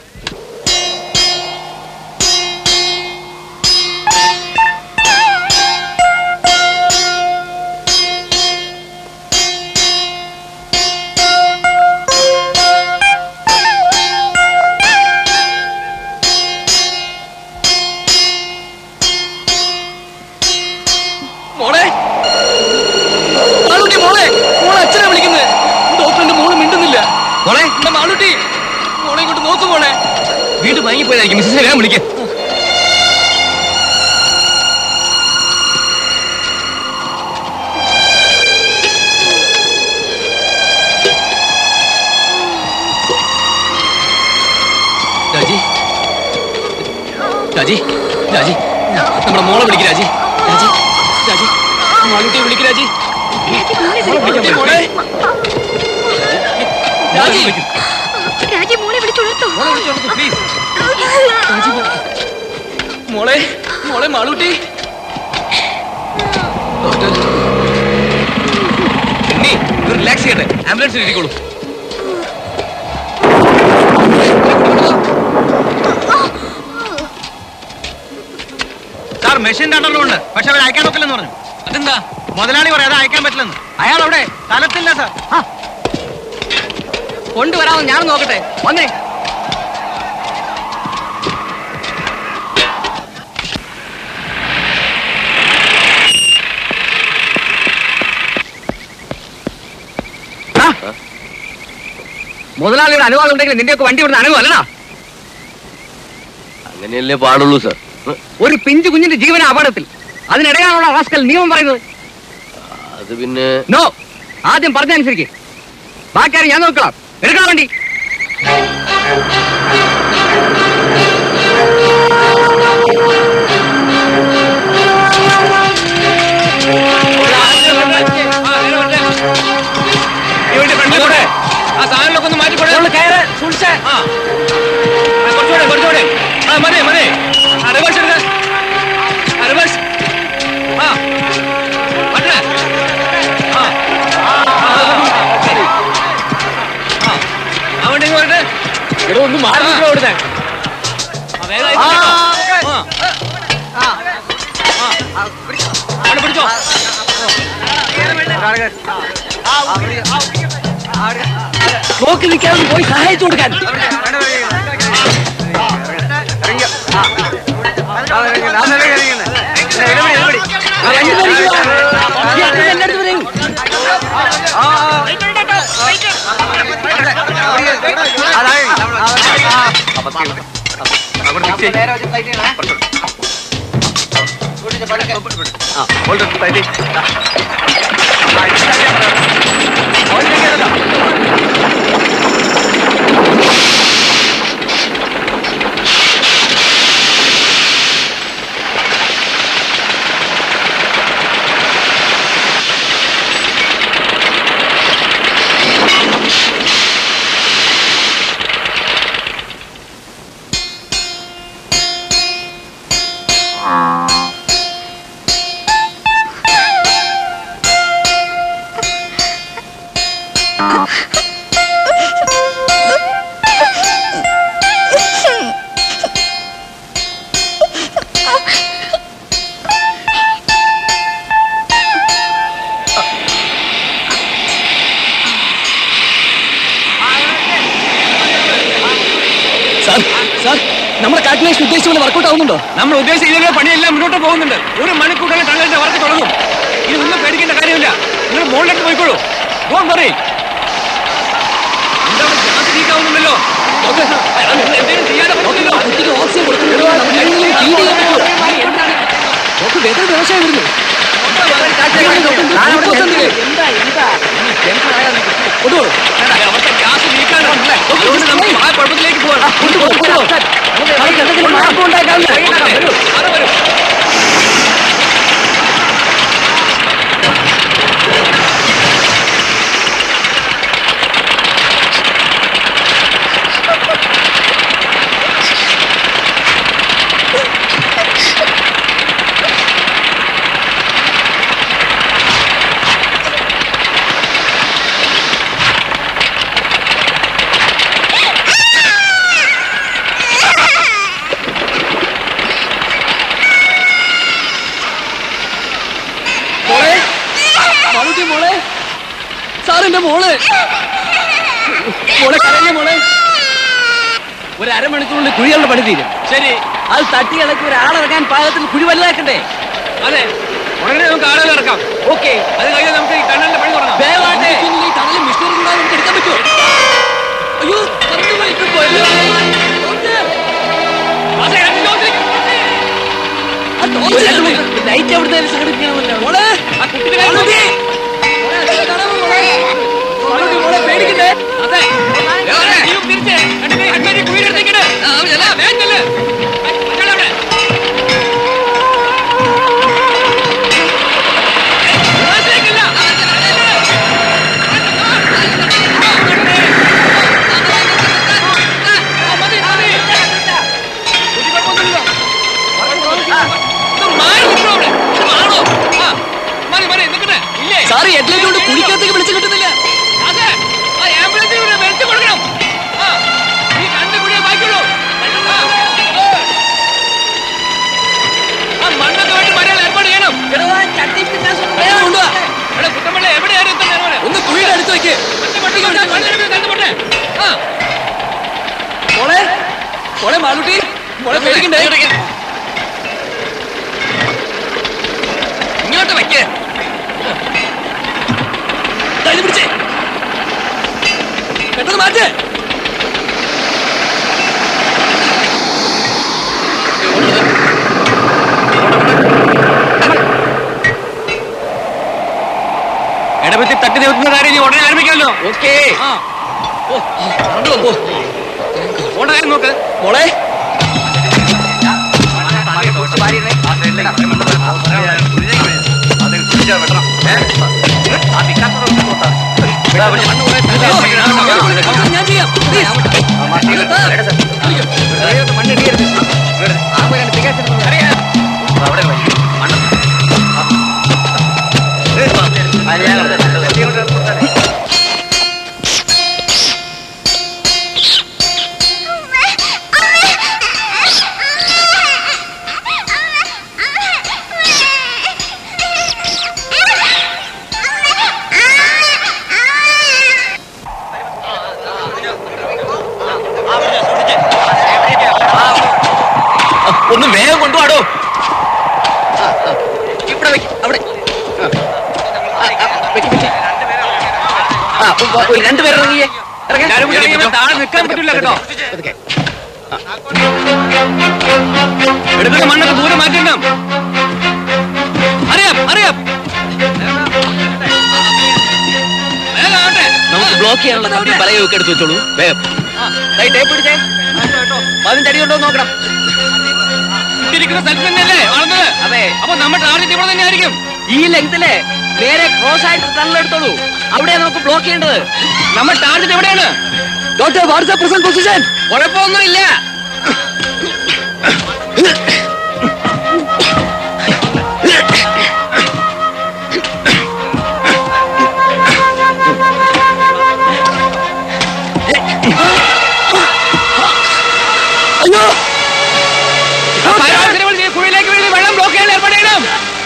വീണ്ടും വാങ്ങിപ്പോയതായിരിക്കും. മിസ്സിനെ വേഗം വിളിക്കുക. രാജി, രാജി, രാജി, നമ്മുടെ മോളെ വിളിക്കുക. രാജി, രാജി, രാജി, മാളൂട്ടിയെ വിളിക്കുക. രാജി, മോളെ, രാജി, രാജി മോളെ വിളിച്ചുണർത്തോ. പ്ലീസ്. മോളെ, മോളെ മാളൂട്ടി. നീ റിലാക്സ് ചെയ്യട്ടെ. ആംബുലൻസിൽ ഇരിക്കോളൂ. സാർ മെഷീന്റെ അണ്ടറിലുണ്ട്, പക്ഷെ അവർ അയക്കാൻ നോക്കില്ലെന്ന് പറഞ്ഞു. അതെന്താ? മുതലാളി പറയാതെ അയക്കാൻ പറ്റില്ലെന്ന്. അയാൾ അവിടെ സ്ഥലത്തില്ല സാർ. കൊണ്ടുവരാമെന്ന് ഞാൻ നോക്കട്ടെ. വന്നേ. മുതലാളിയുടെ അനുവാദം ഉണ്ടെങ്കിൽ നിന്റെയൊക്കെ വണ്ടി ഇവിടുന്ന് അനുവല്ലടാ. അങ്ങനെയല്ലേ പാടുള്ളൂ സാർ. ഒരു പിഞ്ചു കുഞ്ഞിന്റെ ജീവന അപകടത്തിൽ അതിനിടയാണുള്ള റാസ്കൽ നിയമം പറയുന്നത്. അത് പിന്നെ നോ, ആദ്യം പറഞ്ഞനുസരിക്ക്. ബാക്കിയാരും ഞാൻ നോക്കാം. എടുക്കണം വണ്ടി. ആ സാധനങ്ങളൊക്കെ ഒന്ന് മാറ്റിക്കൊടേ. കയറ് സൂക്ഷിച്ച്. കുറച്ചുകൂടെ കുറച്ചുകൂടെ. ആ മതി മതി. റിവേഴ്സ് എടുക്ക. റിവേഴ്സ്. ആ പറ്റേ. ആ ഇവിടെ ഒന്ന് മാറി ഓടുന്നേ. പിടിച്ചോ. നോക്കി നിൽക്കാതെ പോയി സഹായിച്ചു കൊടുക്കാൻ. നമ്മുടെ കാൽക്കുലേഷൻ ഉദ്ദേശിച്ച പോലെ വർക്കൗട്ട് ആവുന്നുണ്ടോ? നമ്മൾ ഉദ്ദേശിച്ച പണിയെല്ലാം മുന്നോട്ട് പോകുന്നുണ്ട്. ഒരു മണിക്കൂറിൽ ടണലിന്റെ വർക്ക് തുടങ്ങും. ഇത് ഒന്നും പേടിക്കേണ്ട കാര്യമില്ല. നിങ്ങൾ മുകളിലേക്ക് പോയിക്കോളൂ. Don't worry. ഗ്യാസ് ലീക്ക് ആവുന്നുണ്ടല്ലോ. എന്തെങ്കിലും ചെയ്യാതെ പറ്റില്ലല്ലോ. ഓക്സിജൻ കൊടുക്കുന്നുണ്ടോ? വേദന വ്യവസായം വരുന്നു. അവർക്ക് ഗ്യാസ് ലീക്കാണല്ലേ? ആ കുഴപ്പത്തിലേക്ക് പോകണം. എന്തെങ്കിലും മാർഗം ഉണ്ടാക്കാവില്ല. സാറിന്റെ മോള് മോളെ കരഞ്ഞ മോളെ. ഒരു അരമണിക്കൂറിൽ കുഴികളുടെ പണി തീരും. ശരി, അത് തട്ടി ഇളക്കി ഒരാളിറക്കാൻ പാകത്തിൽ കുഴി വലുതാക്കണ്ടേ? അതെ, ഉടനെ നമുക്ക് ആളുകൾ ഇറക്കാം. ഓക്കെ, അത് കഴിഞ്ഞാൽ നമുക്ക് ഈ ടണലിന്റെ പണി തുടങ്ങാം. ഈ ടണലിൽ മിഷനറി കൂടാതെ നമുക്ക് എടുക്കാൻ പറ്റുമോ? അയ്യോ, ലൈറ്റ് എവിടുത്തെ സംഘടിപ്പിക്കണമല്ലോ. മോളെ പേടിക്കണ്ടേ? അതെ, തിരിച്ച് കുഴിയെടുത്തേക്കിട്ട് സാറ് ഹെഡ്ലൈറ്റ് കൊണ്ട് കുഴിക്കകത്തേക്ക് വിളിച്ചു കിട്ടുന്നില്ല. ഒന്ന് കുഴിയുടെ അടുത്ത് വെക്ക്. മോളെ മോളെ മാളുട്ടി, മോളെ പേടിക്കണ്ടേ? ഇങ്ങോട്ട് വെക്ക്. പിടിച്ചേ, പെട്ടെന്ന് മാറ്റ്. ഇടപെത്തി തട്ടി നിൽക്കുന്ന കാര്യം നീ ഉടനെ ആരംഭിക്കാമല്ലോ. ഓക്കെ, കാര്യം നോക്ക് മോളെ. ഞാൻ ചെയ്യാം. രണ്ടുപേരിറങ്ങിയേ താഴെ നിൽക്കാൻ പറ്റില്ല കേട്ടോ. എടുക്കുന്ന മണ്ണൊക്കെ ദൂരെ മാറ്റണം. അറിയാം അറിയാം. നമുക്ക് ബ്ലോക്ക് ചെയ്യാനുള്ള കമ്പി പലയൊക്കെ എടുത്ത് വെച്ചോളൂ. വേഗം ടേപ്പ് പിടിച്ചേ. 15 അടി കൊണ്ടോ നോക്കണം. ഇരിക്കുന്ന സ്ഥലത്ത് തന്നെയല്ലേ വളർന്നത്? അതെ. അപ്പൊ നമ്മുടെ ടാർഗറ്റ് ഇവിടെ തന്നെ ആയിരിക്കും. ഈ ലെങ്തില് നേരെ ക്രോസ് ആയിട്ട് ടണൽ എടുത്തോളൂ. അവിടെ നമുക്ക് ബ്ലോക്ക് ചെയ്യേണ്ടത്. നമ്മുടെ ടാർഗറ്റ് എവിടെയാണ്? Doctor what's present position? കുഴപ്പമൊന്നുമില്ല. കുഴിയിലേക്ക് വീഴുന്ന വെള്ളം ബ്ലോക്ക് ചെയ്യാൻ ഏർപ്പാട് ചെയ്യണം.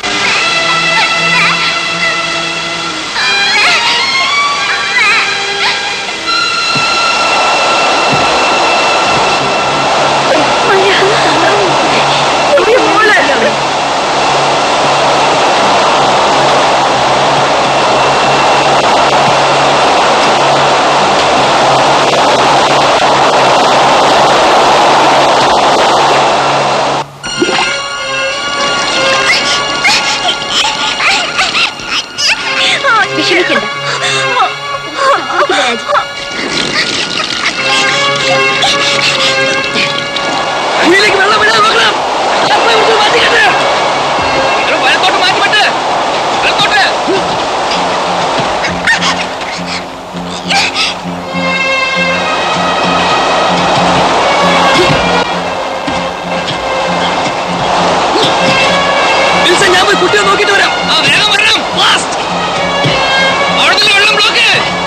കുട്ടിയെ നോക്കിട്ട് വരാം. വേഗം വരണം. അവിടെ നിന്ന് വെള്ളം ബ്ലോക്ക്.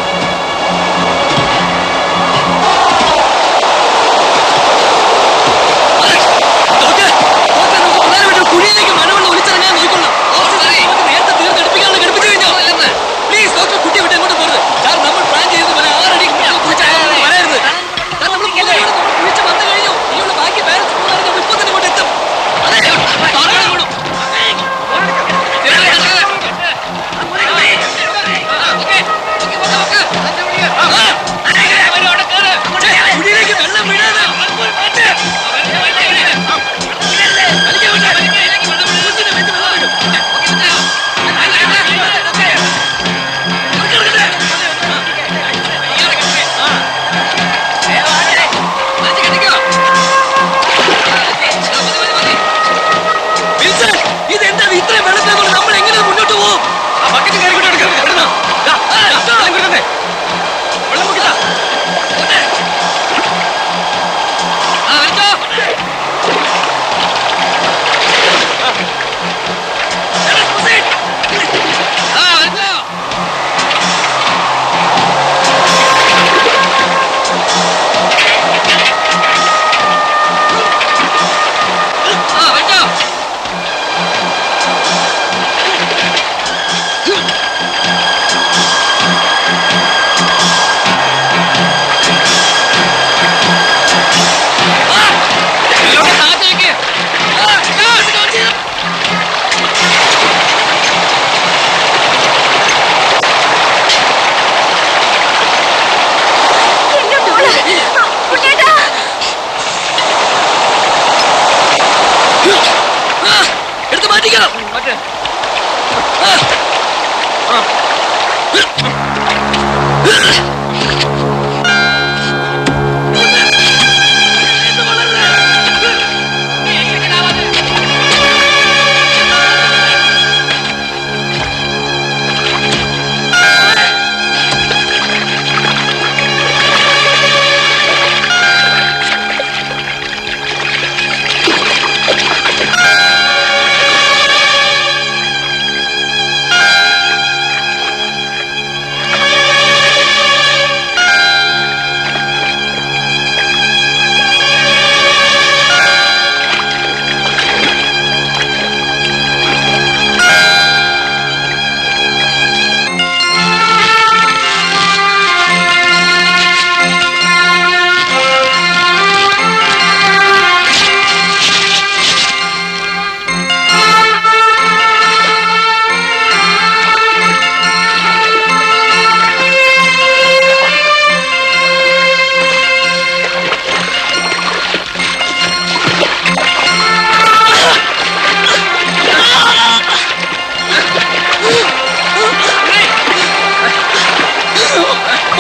കുഴിയിലേക്ക് മഴവെള്ളം ഒലിച്ചിറങ്ങാൻ നോക്കണം. നേരത്തെ തീർത്തെടുപ്പിക്കാനുള്ള ഘടിപ്പിച്ചു കഴിഞ്ഞോ? പ്ലീസ് ഡോക്ടർ, കുട്ടി വിട്ട് എങ്ങോട്ട് പോകരുത്. കാരണം നമ്മൾ പ്ലാൻ ചെയ്തത് പോലെ 6 അടി വരരുത്. കാരണം നമ്മൾ കുഴിച്ച് വന്നു കഴിഞ്ഞു. ഇനിയുള്ള ബാക്കി ബാലൻസ് നമ്മൾ ഇപ്പൊ തന്നെ ഇങ്ങോട്ട് എത്തും. കുഴിയിലേക്ക് വെള്ളം വീഴാനാ. ഇതെന്താ ഇത്രയും വെള്ളത്തിൽ നമ്മൾ എങ്ങനെ മുന്നോട്ട് പോകും? എടുത്ത് മാറ്റിക്കണം.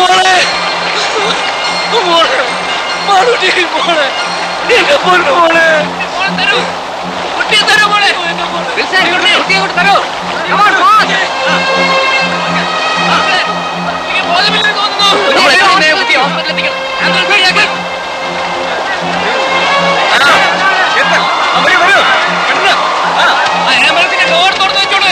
മോളെ മോളെ മാളൂട്ടി മോളെ എന്റെ പൊന്നു മോളെ തരൂ കുട്ടിയെ തരൂ മോളെ കുട്ടിയെ തരൂ ബോധമില്ലെന്ന് തോന്നുന്നു ഹോസ്പിറ്റലിൽ ആംബുലൻസിന്റെ ഡോർ തുറന്നു വെച്ചോളൂ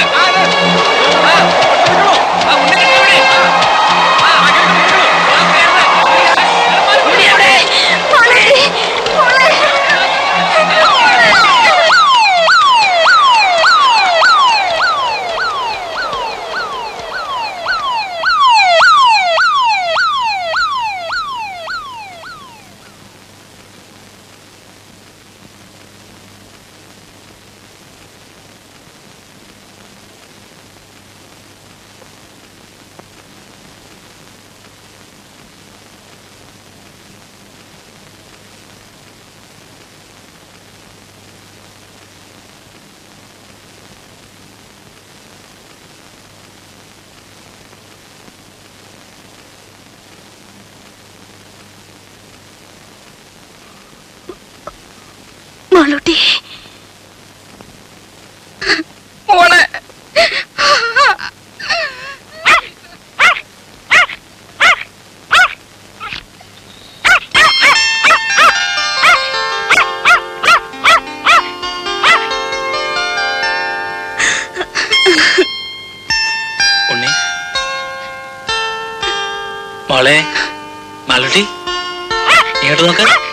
മാളൂട്ടി മോളെ ഉണ്ണി മോളെ മാളൂട്ടി ഇങ്ങോട്ട് നോക്ക്